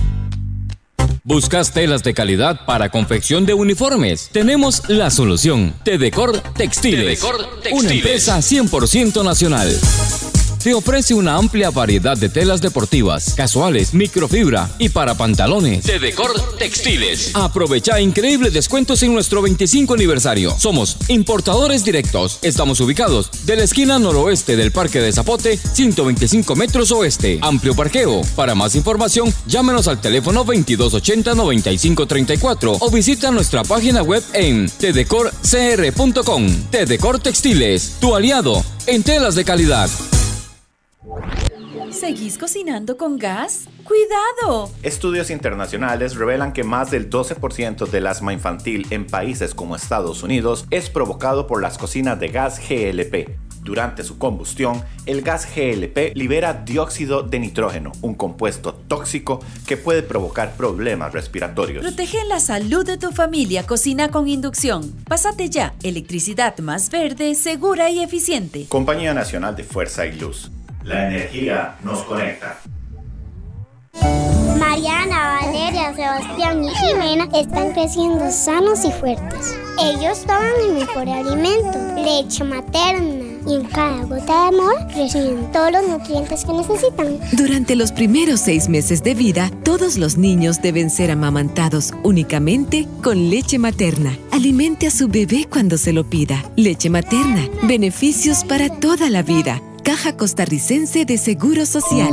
¿Buscas telas de calidad para confección de uniformes? Tenemos la solución. Tedecor Textiles, Tedecor Textiles, una empresa cien por ciento nacional. Te ofrece una amplia variedad de telas deportivas, casuales, microfibra y para pantalones. Tedecor Textiles. Aprovecha increíbles descuentos en nuestro veinticinco aniversario. Somos importadores directos. Estamos ubicados de la esquina noroeste del Parque de Zapote, ciento veinticinco metros oeste. Amplio parqueo. Para más información, llámenos al teléfono veintidós ochenta noventa y cinco treinta y cuatro o visita nuestra página web en tedecor c r punto com. Tedecor Textiles, tu aliado en telas de calidad. ¿Seguís cocinando con gas? ¡Cuidado! Estudios internacionales revelan que más del doce por ciento del asma infantil en países como Estados Unidos es provocado por las cocinas de gas G L P. Durante su combustión, el gas G L P libera dióxido de nitrógeno, un compuesto tóxico que puede provocar problemas respiratorios. Protege la salud de tu familia. Cocina con inducción. Pásate ya. Electricidad más verde, segura y eficiente. Compañía Nacional de Fuerza y Luz. La energía nos conecta. Mariana, Valeria, Sebastián y Jimena están creciendo sanos y fuertes. Ellos toman el mejor alimento, leche materna, y en cada gota de amor reciben todos los nutrientes que necesitan. Durante los primeros seis meses de vida, todos los niños deben ser amamantados únicamente con leche materna. Alimente a su bebé cuando se lo pida. Leche materna, beneficios para toda la vida. Caja Costarricense de Seguro Social.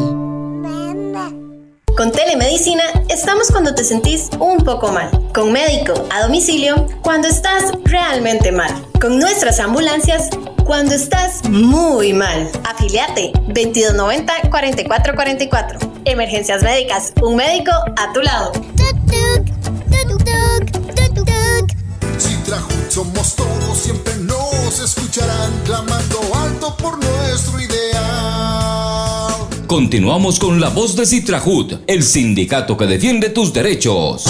Con telemedicina estamos cuando te sentís un poco mal. Con médico a domicilio cuando estás realmente mal. Con nuestras ambulancias cuando estás muy mal. Afiliate veintidós noventa cuarenta y cuatro cuarenta y cuatro. Emergencias médicas, un médico a tu lado. Citrahut somos todos, siempre nos escucharán clamando alto por nuestro ideal. Continuamos con La Voz de Citrahut, el sindicato que defiende tus derechos.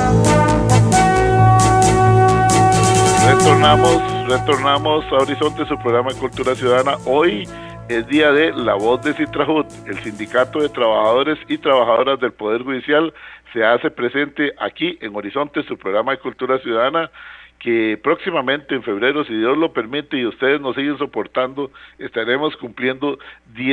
Retornamos, retornamos a Horizonte, su programa de Cultura Ciudadana. Hoy es día de La Voz de Citrahut, el sindicato de trabajadores y trabajadoras del Poder Judicial se hace presente aquí en Horizonte, su programa de Cultura Ciudadana, que próximamente en febrero, si Dios lo permite y ustedes nos siguen soportando, estaremos cumpliendo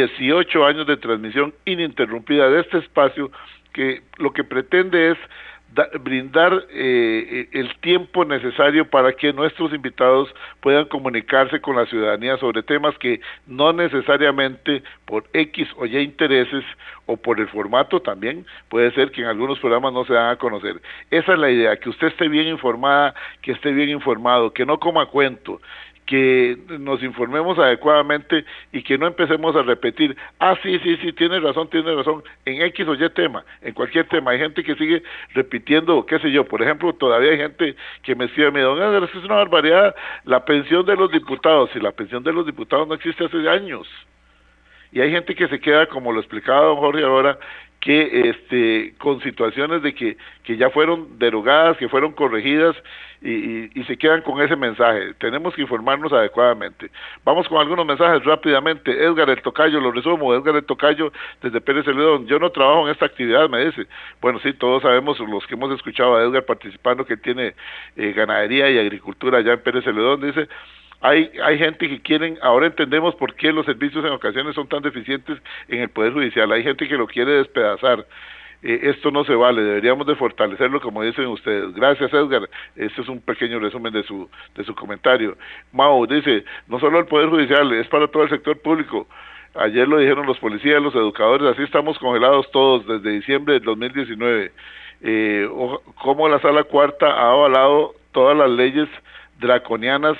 dieciocho años de transmisión ininterrumpida de este espacio, que lo que pretende es da, brindar eh, el tiempo necesario para que nuestros invitados puedan comunicarse con la ciudadanía sobre temas que no necesariamente por X o Y intereses o por el formato también, puede ser que en algunos programas no se dan a conocer. Esa es la idea, que usted esté bien informada, que esté bien informado, que no coma cuento, que nos informemos adecuadamente y que no empecemos a repetir, ah, sí, sí, sí, tiene razón, tiene razón, en X o Y tema, en cualquier tema. Hay gente que sigue repitiendo, qué sé yo, por ejemplo, todavía hay gente que me escribe, me dice, es una barbaridad, la pensión de los diputados, y la pensión de los diputados no existe hace años. Y hay gente que se queda, como lo explicaba don Jorge ahora, que este con situaciones de que, que ya fueron derogadas, que fueron corregidas y, y, y se quedan con ese mensaje. Tenemos que informarnos adecuadamente. Vamos con algunos mensajes rápidamente. Edgar el Tocayo, lo resumo, Edgar el Tocayo desde Pérez Celedón. Yo no trabajo en esta actividad, me dice. Bueno, sí, todos sabemos, los que hemos escuchado a Edgar participando, que tiene eh, ganadería y agricultura allá en Pérez Celedón, dice... Hay, hay gente que quieren, ahora entendemos por qué los servicios en ocasiones son tan deficientes en el Poder Judicial, hay gente que lo quiere despedazar, eh, esto no se vale, deberíamos de fortalecerlo como dicen ustedes. Gracias, Edgar, este es un pequeño resumen de su, de su comentario. Mau dice, no solo el Poder Judicial, es para todo el sector público. Ayer lo dijeron los policías, los educadores, así estamos congelados todos desde diciembre del dos mil diecinueve. Eh, como la Sala Cuarta ha avalado todas las leyes draconianas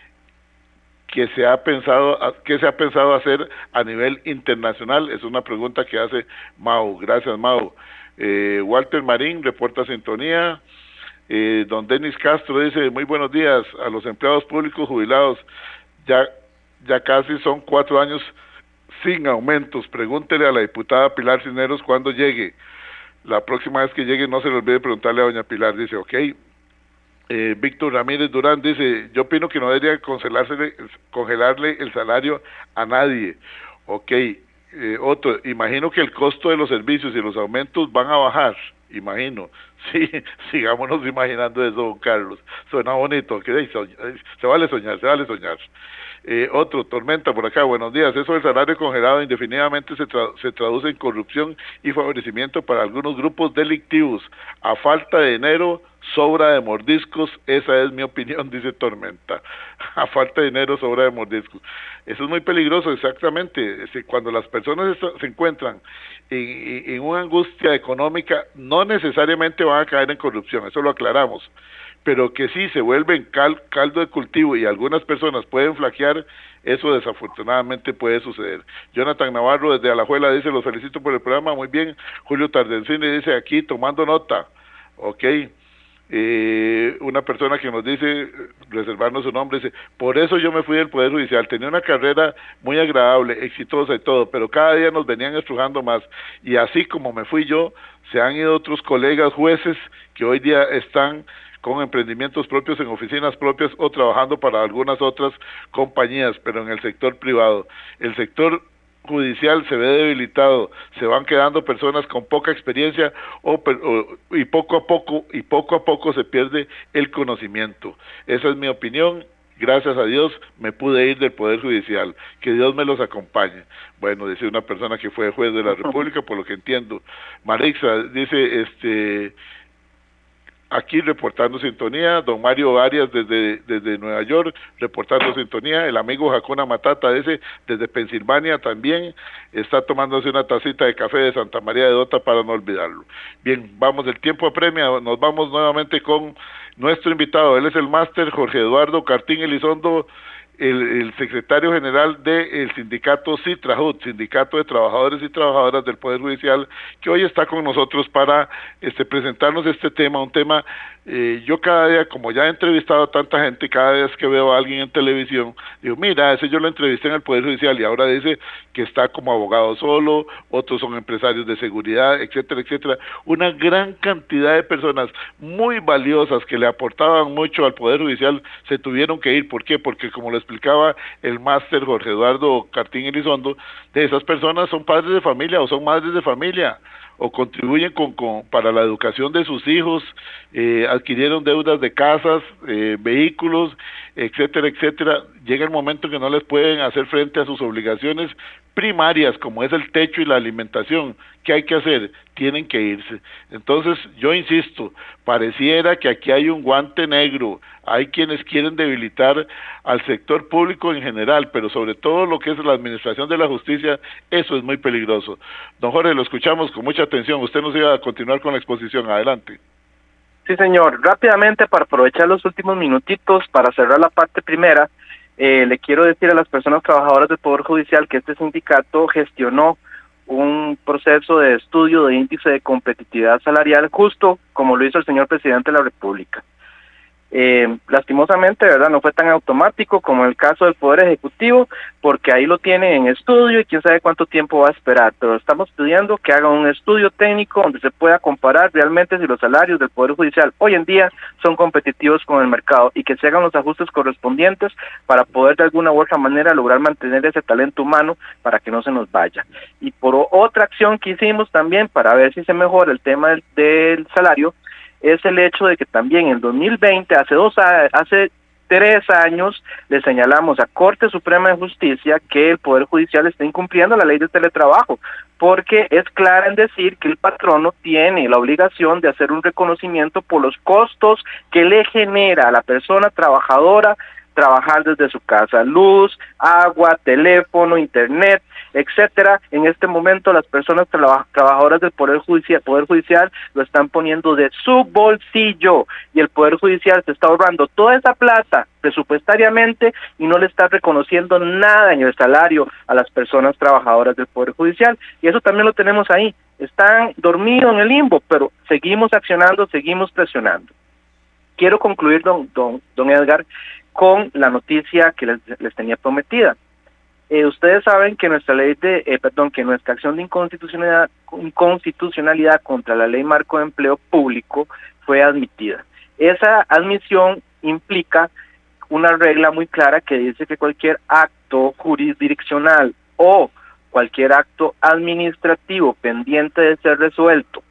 que se ha pensado que se ha pensado hacer a nivel internacional. Es una pregunta que hace Mau. Gracias, Mau. eh, Walter Marín reporta sintonía. eh, don Denis Castro dice, muy buenos días a los empleados públicos jubilados, ya, ya casi son cuatro años sin aumentos, pregúntele a la diputada Pilar Cisneros cuando llegue, la próxima vez que llegue no se le olvide preguntarle a doña Pilar. Dice, ok. Eh, Víctor Ramírez Durán dice, yo opino que no debería congelarle, congelarle el salario a nadie. Ok, eh, otro, imagino que el costo de los servicios y los aumentos van a bajar, imagino. Sí, sigámonos imaginando eso, don Carlos. Suena bonito, que se vale soñar, se vale soñar. Eh, otro, Tormenta por acá, buenos días. Eso del salario congelado indefinidamente se, tra se traduce en corrupción y favorecimiento para algunos grupos delictivos. A falta de dinero, sobra de mordiscos, esa es mi opinión, dice Tormenta. A falta de dinero, sobra de mordiscos. Eso es muy peligroso, exactamente. Cuando las personas se encuentran en, en una angustia económica, no necesariamente van a caer en corrupción, eso lo aclaramos. Pero que sí se vuelven cal, caldo de cultivo y algunas personas pueden flaquear, eso desafortunadamente puede suceder. Jonathan Navarro desde Alajuela dice, los felicito por el programa, muy bien. Julio Tardencini dice, aquí tomando nota, ok. Eh, una persona que nos dice, reservarnos su nombre, dice, por eso yo me fui del Poder Judicial, tenía una carrera muy agradable, exitosa y todo, pero cada día nos venían estrujando más, y así como me fui yo, se han ido otros colegas jueces que hoy día están con emprendimientos propios en oficinas propias o trabajando para algunas otras compañías, pero en el sector privado. El sector judicial se ve debilitado, se van quedando personas con poca experiencia o, o, y poco a poco y poco a poco se pierde el conocimiento. Esa es mi opinión. Gracias a Dios me pude ir del Poder Judicial, que Dios me los acompañe. Bueno, dice una persona que fue juez de la República, por lo que entiendo. Marixa dice, este... aquí reportando sintonía, don Mario Arias desde, desde Nueva York, reportando sintonía, el amigo Jacona Matata ese desde Pensilvania también, está tomándose una tacita de café de Santa María de Dota para no olvidarlo. Bien, vamos, el tiempo apremia, nos vamos nuevamente con nuestro invitado, él es el máster Jorge Eduardo Cartín Elizondo, El, el secretario general del sindicato Citrajut, Sindicato de Trabajadores y Trabajadoras del Poder Judicial, que hoy está con nosotros para este, presentarnos este tema, un tema, eh, yo cada día, como ya he entrevistado a tanta gente, cada vez que veo a alguien en televisión, digo, mira, ese yo lo entrevisté en el Poder Judicial y ahora dice que está como abogado solo, otros son empresarios de seguridad, etcétera, etcétera, una gran cantidad de personas muy valiosas que le aportaban mucho al Poder Judicial se tuvieron que ir. ¿Por qué? Porque como les explicaba el máster Jorge Eduardo Cartín Elizondo, de esas personas son padres de familia o son madres de familia o contribuyen con, con para la educación de sus hijos, eh, adquirieron deudas de casas, eh, vehículos, etcétera, etcétera, llega el momento en que no les pueden hacer frente a sus obligaciones primarias, como es el techo y la alimentación. ¿Qué hay que hacer? Tienen que irse. Entonces, yo insisto, pareciera que aquí hay un guante negro, hay quienes quieren debilitar al sector público en general, pero sobre todo lo que es la administración de la justicia, eso es muy peligroso. Don Jorge, lo escuchamos con mucha atención, usted nos iba a continuar con la exposición, adelante. Sí, señor. Rápidamente, para aprovechar los últimos minutitos, para cerrar la parte primera, eh, le quiero decir a las personas trabajadoras del Poder Judicial que este sindicato gestionó un proceso de estudio de índice de competitividad salarial, justo como lo hizo el señor presidente de la República. Eh, lastimosamente, ¿verdad?, no fue tan automático como en el caso del Poder Ejecutivo, porque ahí lo tiene en estudio y quién sabe cuánto tiempo va a esperar, pero estamos pidiendo que haga un estudio técnico donde se pueda comparar realmente si los salarios del Poder Judicial hoy en día son competitivos con el mercado y que se hagan los ajustes correspondientes para poder de alguna u otra manera lograr mantener ese talento humano para que no se nos vaya. Y por otra acción que hicimos también para ver si se mejora el tema del, del salario, es el hecho de que también en dos mil veinte, hace dos hace tres años, le señalamos a Corte Suprema de Justicia que el Poder Judicial está incumpliendo la ley de teletrabajo, porque es clara en decir que el patrono tiene la obligación de hacer un reconocimiento por los costos que le genera a la persona trabajadora trabajar desde su casa, luz, agua, teléfono, internet, etcétera. En este momento las personas traba, trabajadoras del Poder Judicial, Poder Judicial lo están poniendo de su bolsillo y el Poder Judicial se está ahorrando toda esa plata presupuestariamente y no le está reconociendo nada en el salario a las personas trabajadoras del Poder Judicial, y eso también lo tenemos ahí. Están dormidos en el limbo, pero seguimos accionando, seguimos presionando. Quiero concluir, don, don, don Edgar, con la noticia que les, les tenía prometida. Eh, ustedes saben que nuestra ley de, eh, perdón, que nuestra acción de inconstitucionalidad, inconstitucionalidad contra la ley marco de empleo público fue admitida. Esa admisión implica una regla muy clara que dice que cualquier acto jurisdiccional o cualquier acto administrativo pendiente de ser resuelto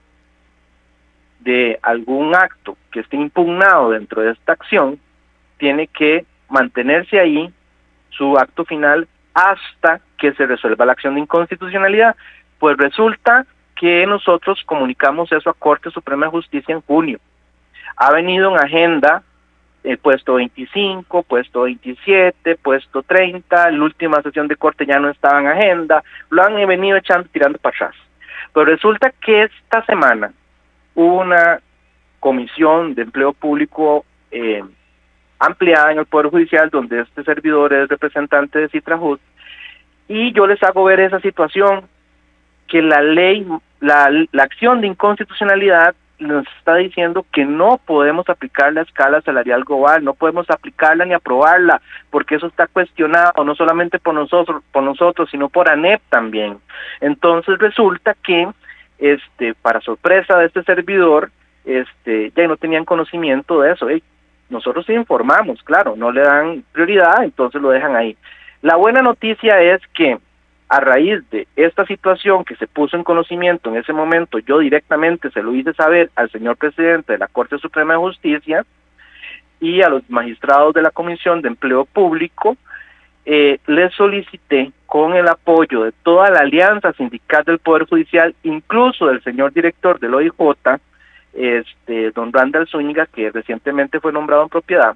de algún acto que esté impugnado dentro de esta acción, tiene que mantenerse ahí su acto final hasta que se resuelva la acción de inconstitucionalidad. Pues resulta que nosotros comunicamos eso a Corte Suprema de Justicia en junio. Ha venido en agenda el puesto veinticinco, puesto veintisiete, puesto treinta, la última sesión de Corte ya no estaba en agenda, lo han venido echando, tirando para atrás. Pero resulta que esta semana hubo una comisión de empleo público eh, ampliada en el Poder Judicial, donde este servidor es representante de Citrajud, y yo les hago ver esa situación, que la ley, la, la acción de inconstitucionalidad nos está diciendo que no podemos aplicar la escala salarial global, no podemos aplicarla ni aprobarla, porque eso está cuestionado no solamente por nosotros, por nosotros, sino por ANEP también. Entonces resulta que, este, para sorpresa de este servidor, este, ya no tenían conocimiento de eso. ¿eh? Nosotros sí informamos, claro, no le dan prioridad, entonces lo dejan ahí. La buena noticia es que a raíz de esta situación que se puso en conocimiento en ese momento, yo directamente se lo hice saber al señor presidente de la Corte Suprema de Justicia y a los magistrados de la Comisión de Empleo Público, eh, les solicité, con el apoyo de toda la alianza sindical del Poder Judicial, incluso del señor director del O I J, este, don Randall Zúñiga, que recientemente fue nombrado en propiedad,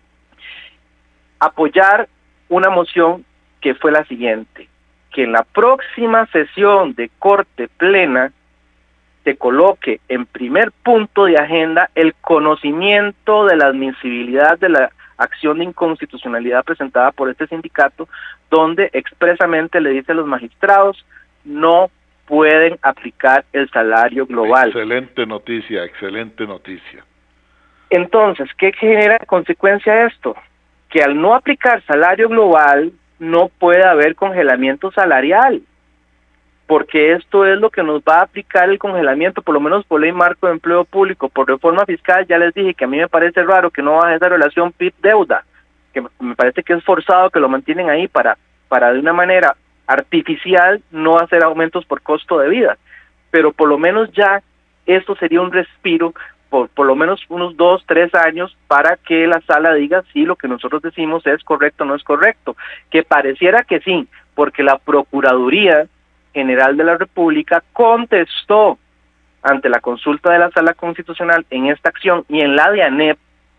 apoyar una moción que fue la siguiente: que en la próxima sesión de Corte Plena se coloque en primer punto de agenda el conocimiento de la admisibilidad de la acción de inconstitucionalidad presentada por este sindicato, donde expresamente le dice a los magistrados no pueden aplicar el salario global. Excelente noticia, excelente noticia. Entonces, ¿qué genera consecuencia esto? Que al no aplicar salario global no puede haber congelamiento salarial, porque esto es lo que nos va a aplicar el congelamiento, por lo menos por ley marco de empleo público. Por reforma fiscal ya les dije que a mí me parece raro que no baje esa relación P I B-deuda, que me parece que es forzado que lo mantienen ahí para, para de una manera artificial no hacer aumentos por costo de vida, pero por lo menos ya esto sería un respiro por, por lo menos unos dos, tres años para que la sala diga si lo que nosotros decimos es correcto o no es correcto, que pareciera que sí, porque la Procuraduría General de la República contestó ante la consulta de la Sala Constitucional en esta acción y en la de ANEP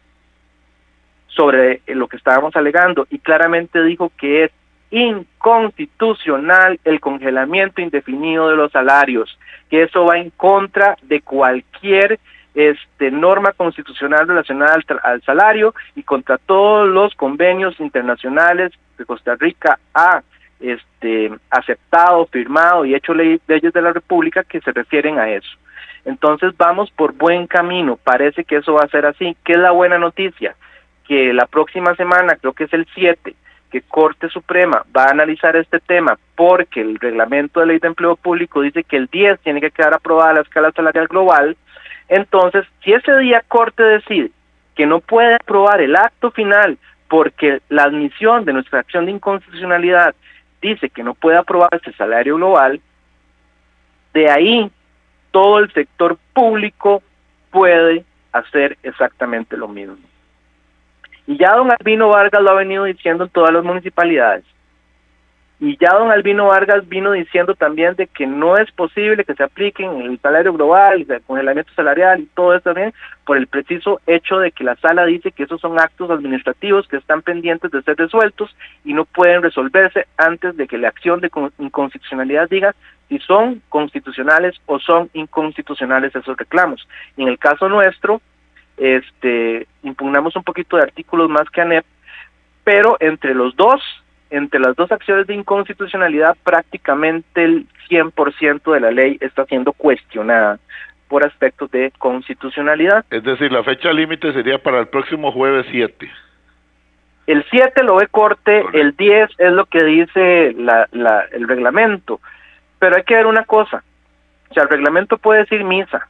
sobre lo que estábamos alegando, y claramente dijo que es inconstitucional el congelamiento indefinido de los salarios, que eso va en contra de cualquier este, norma constitucional relacionada al, al salario y contra todos los convenios internacionales que Costa Rica ha este, aceptado, firmado y hecho ley, leyes de la República que se refieren a eso. Entonces vamos por buen camino, parece que eso va a ser así. ¿Qué es la buena noticia? Que la próxima semana, creo que es el siete, que Corte Suprema va a analizar este tema porque el reglamento de ley de empleo público dice que el diez tiene que quedar aprobada la escala salarial global. Entonces, si ese día Corte decide que no puede aprobar el acto final porque la admisión de nuestra acción de inconstitucionalidad dice que no puede aprobar ese salario global, de ahí todo el sector público puede hacer exactamente lo mismo. Y ya don Albino Vargas lo ha venido diciendo en todas las municipalidades. Y ya don Albino Vargas vino diciendo también de que no es posible que se apliquen el salario global, el congelamiento salarial y todo eso también, por el preciso hecho de que la sala dice que esos son actos administrativos que están pendientes de ser resueltos y no pueden resolverse antes de que la acción de inconstitucionalidad diga si son constitucionales o son inconstitucionales esos reclamos. Y en el caso nuestro, este impugnamos un poquito de artículos más que ANEP, pero entre los dos, entre las dos acciones de inconstitucionalidad, prácticamente el cien por ciento de la ley está siendo cuestionada por aspectos de constitucionalidad. Es decir, la fecha límite sería para el próximo jueves siete. El siete lo ve Corte, Correcto. El diez es lo que dice la, la, el reglamento, pero hay que ver una cosa, o sea, el reglamento puede decir misa,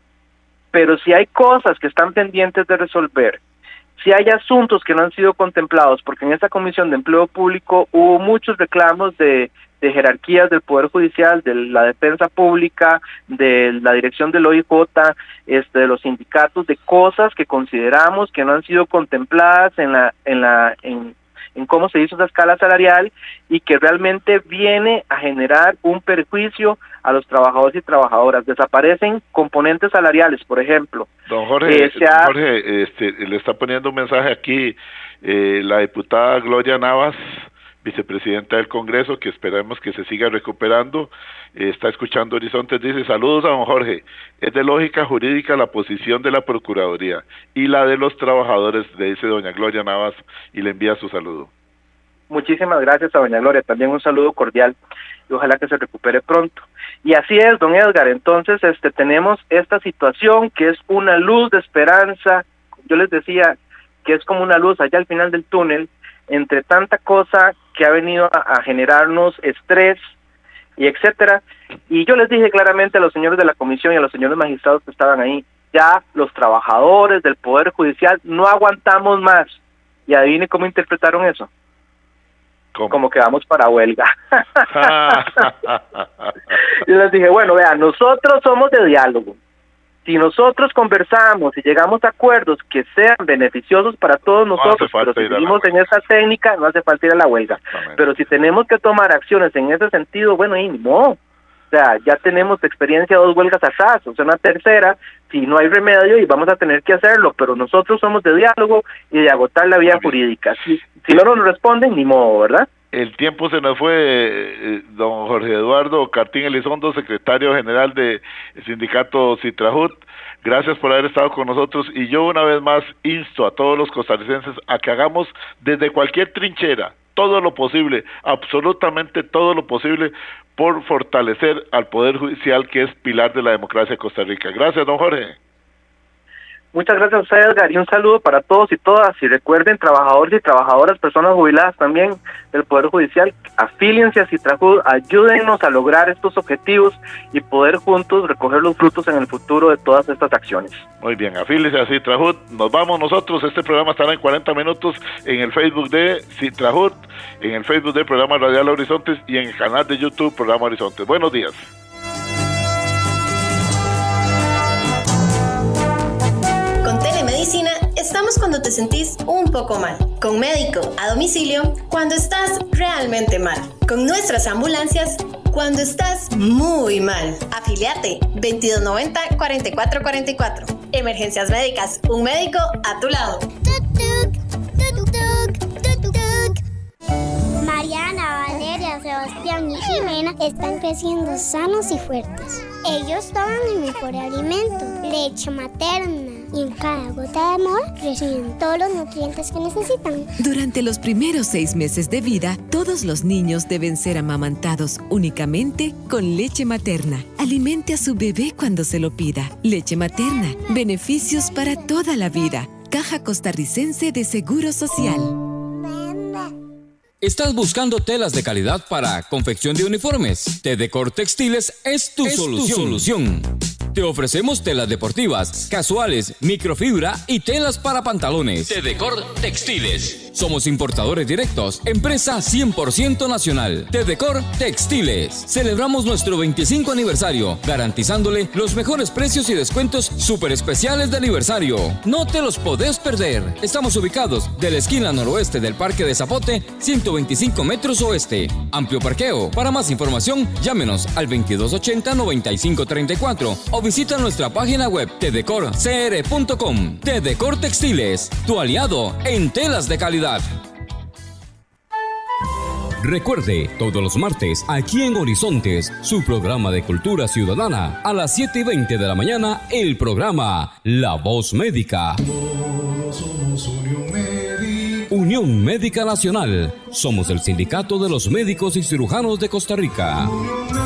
pero si hay cosas que están pendientes de resolver, si hay asuntos que no han sido contemplados, porque en esta Comisión de Empleo Público hubo muchos reclamos de, de jerarquías del Poder Judicial, de la Defensa Pública, de la dirección del O I J, este, de los sindicatos, de cosas que consideramos que no han sido contempladas en la, en la, en, en cómo se hizo esa escala salarial y que realmente viene a generar un perjuicio a los trabajadores y trabajadoras. Desaparecen componentes salariales, por ejemplo. Don Jorge, eh, ha... don Jorge este, le está poniendo un mensaje aquí eh, la diputada Gloria Navas, vicepresidenta del Congreso, que esperemos que se siga recuperando, eh, está escuchando Horizontes, dice: saludos a don Jorge, es de lógica jurídica la posición de la Procuraduría y la de los trabajadores, le dice doña Gloria Navas, y le envía su saludo. Muchísimas gracias a doña Gloria, también un saludo cordial y ojalá que se recupere pronto. Y así es, don Edgar, entonces este tenemos esta situación que es una luz de esperanza, yo les decía que es como una luz allá al final del túnel, entre tanta cosa que ha venido a, a generarnos estrés y etcétera, y yo les dije claramente a los señores de la comisión y a los señores magistrados que estaban ahí, ya los trabajadores del Poder Judicial no aguantamos más, y adivine cómo interpretaron eso. ¿Cómo? Como que vamos para huelga. Y les dije, bueno, vean, nosotros somos de diálogo. Si nosotros conversamos y llegamos a acuerdos que sean beneficiosos para todos nosotros, no pero si seguimos en esa técnica, no hace falta ir a la huelga. Exactamente. Pero si tenemos que tomar acciones en ese sentido, bueno, y no. O sea, ya tenemos experiencia de dos huelgas atrás, o sea, una tercera, si no hay remedio y vamos a tener que hacerlo, pero nosotros somos de diálogo y de agotar la vía jurídica. Si, si no nos responden, ni modo, ¿verdad? El tiempo se nos fue, eh, don Jorge Eduardo Cartín Elizondo, secretario general del sindicato Citrajut. Gracias por haber estado con nosotros y yo una vez más insto a todos los costarricenses a que hagamos desde cualquier trinchera todo lo posible, absolutamente todo lo posible por fortalecer al Poder Judicial, que es pilar de la democracia de Costa Rica. Gracias, don Jorge. Muchas gracias a usted, Edgar, y un saludo para todos y todas. Y recuerden, trabajadores y trabajadoras, personas jubiladas también del Poder Judicial, afíliense a Citrajut, ayúdennos a lograr estos objetivos y poder juntos recoger los frutos en el futuro de todas estas acciones. Muy bien, afíliense a Citrajut. Nos vamos nosotros. Este programa estará en cuarenta minutos en el Facebook de Citrajut, en el Facebook del programa Radial Horizontes y en el canal de YouTube Programa Horizontes. Buenos días. Estamos cuando te sentís un poco mal. Con médico a domicilio cuando estás realmente mal. Con nuestras ambulancias cuando estás muy mal. Afiliate veintidós noventa, cuarenta y cuatro cuarenta y cuatro. Emergencias médicas, un médico a tu lado. Mariana, Valeria, Sebastián y Jimena están creciendo sanos y fuertes. Ellos toman el mejor alimento, leche materna, y en cada gota de amor reciben todos los nutrientes que necesitan. Durante los primeros seis meses de vida, todos los niños deben ser amamantados únicamente con leche materna. Alimente a su bebé cuando se lo pida. Leche materna, beneficios para toda la vida. Caja Costarricense de Seguro Social. ¿Estás buscando telas de calidad para confección de uniformes? Tedecor Textiles es tu Es tu solución. solución. Te ofrecemos telas deportivas, casuales, microfibra y telas para pantalones. Tedecor Textiles. Somos importadores directos, empresa cien por ciento nacional. Tedecor Textiles. Celebramos nuestro veinticinco aniversario, garantizándole los mejores precios y descuentos súper especiales de aniversario. No te los podés perder. Estamos ubicados de la esquina noroeste del Parque de Zapote, ciento veinticinco metros oeste. Amplio parqueo. Para más información, llámenos al veintidós ochenta, noventa y cinco treinta y cuatro o visita nuestra página web tedecor c r punto com. Tedecor Textiles, tu aliado en telas de calidad. Recuerde, todos los martes, aquí en Horizontes, su programa de cultura ciudadana, a las siete y veinte de la mañana, el programa La Voz Médica. Todos somos Unión Médica. Unión Médica Nacional. Somos el sindicato de los médicos y cirujanos de Costa Rica. Unión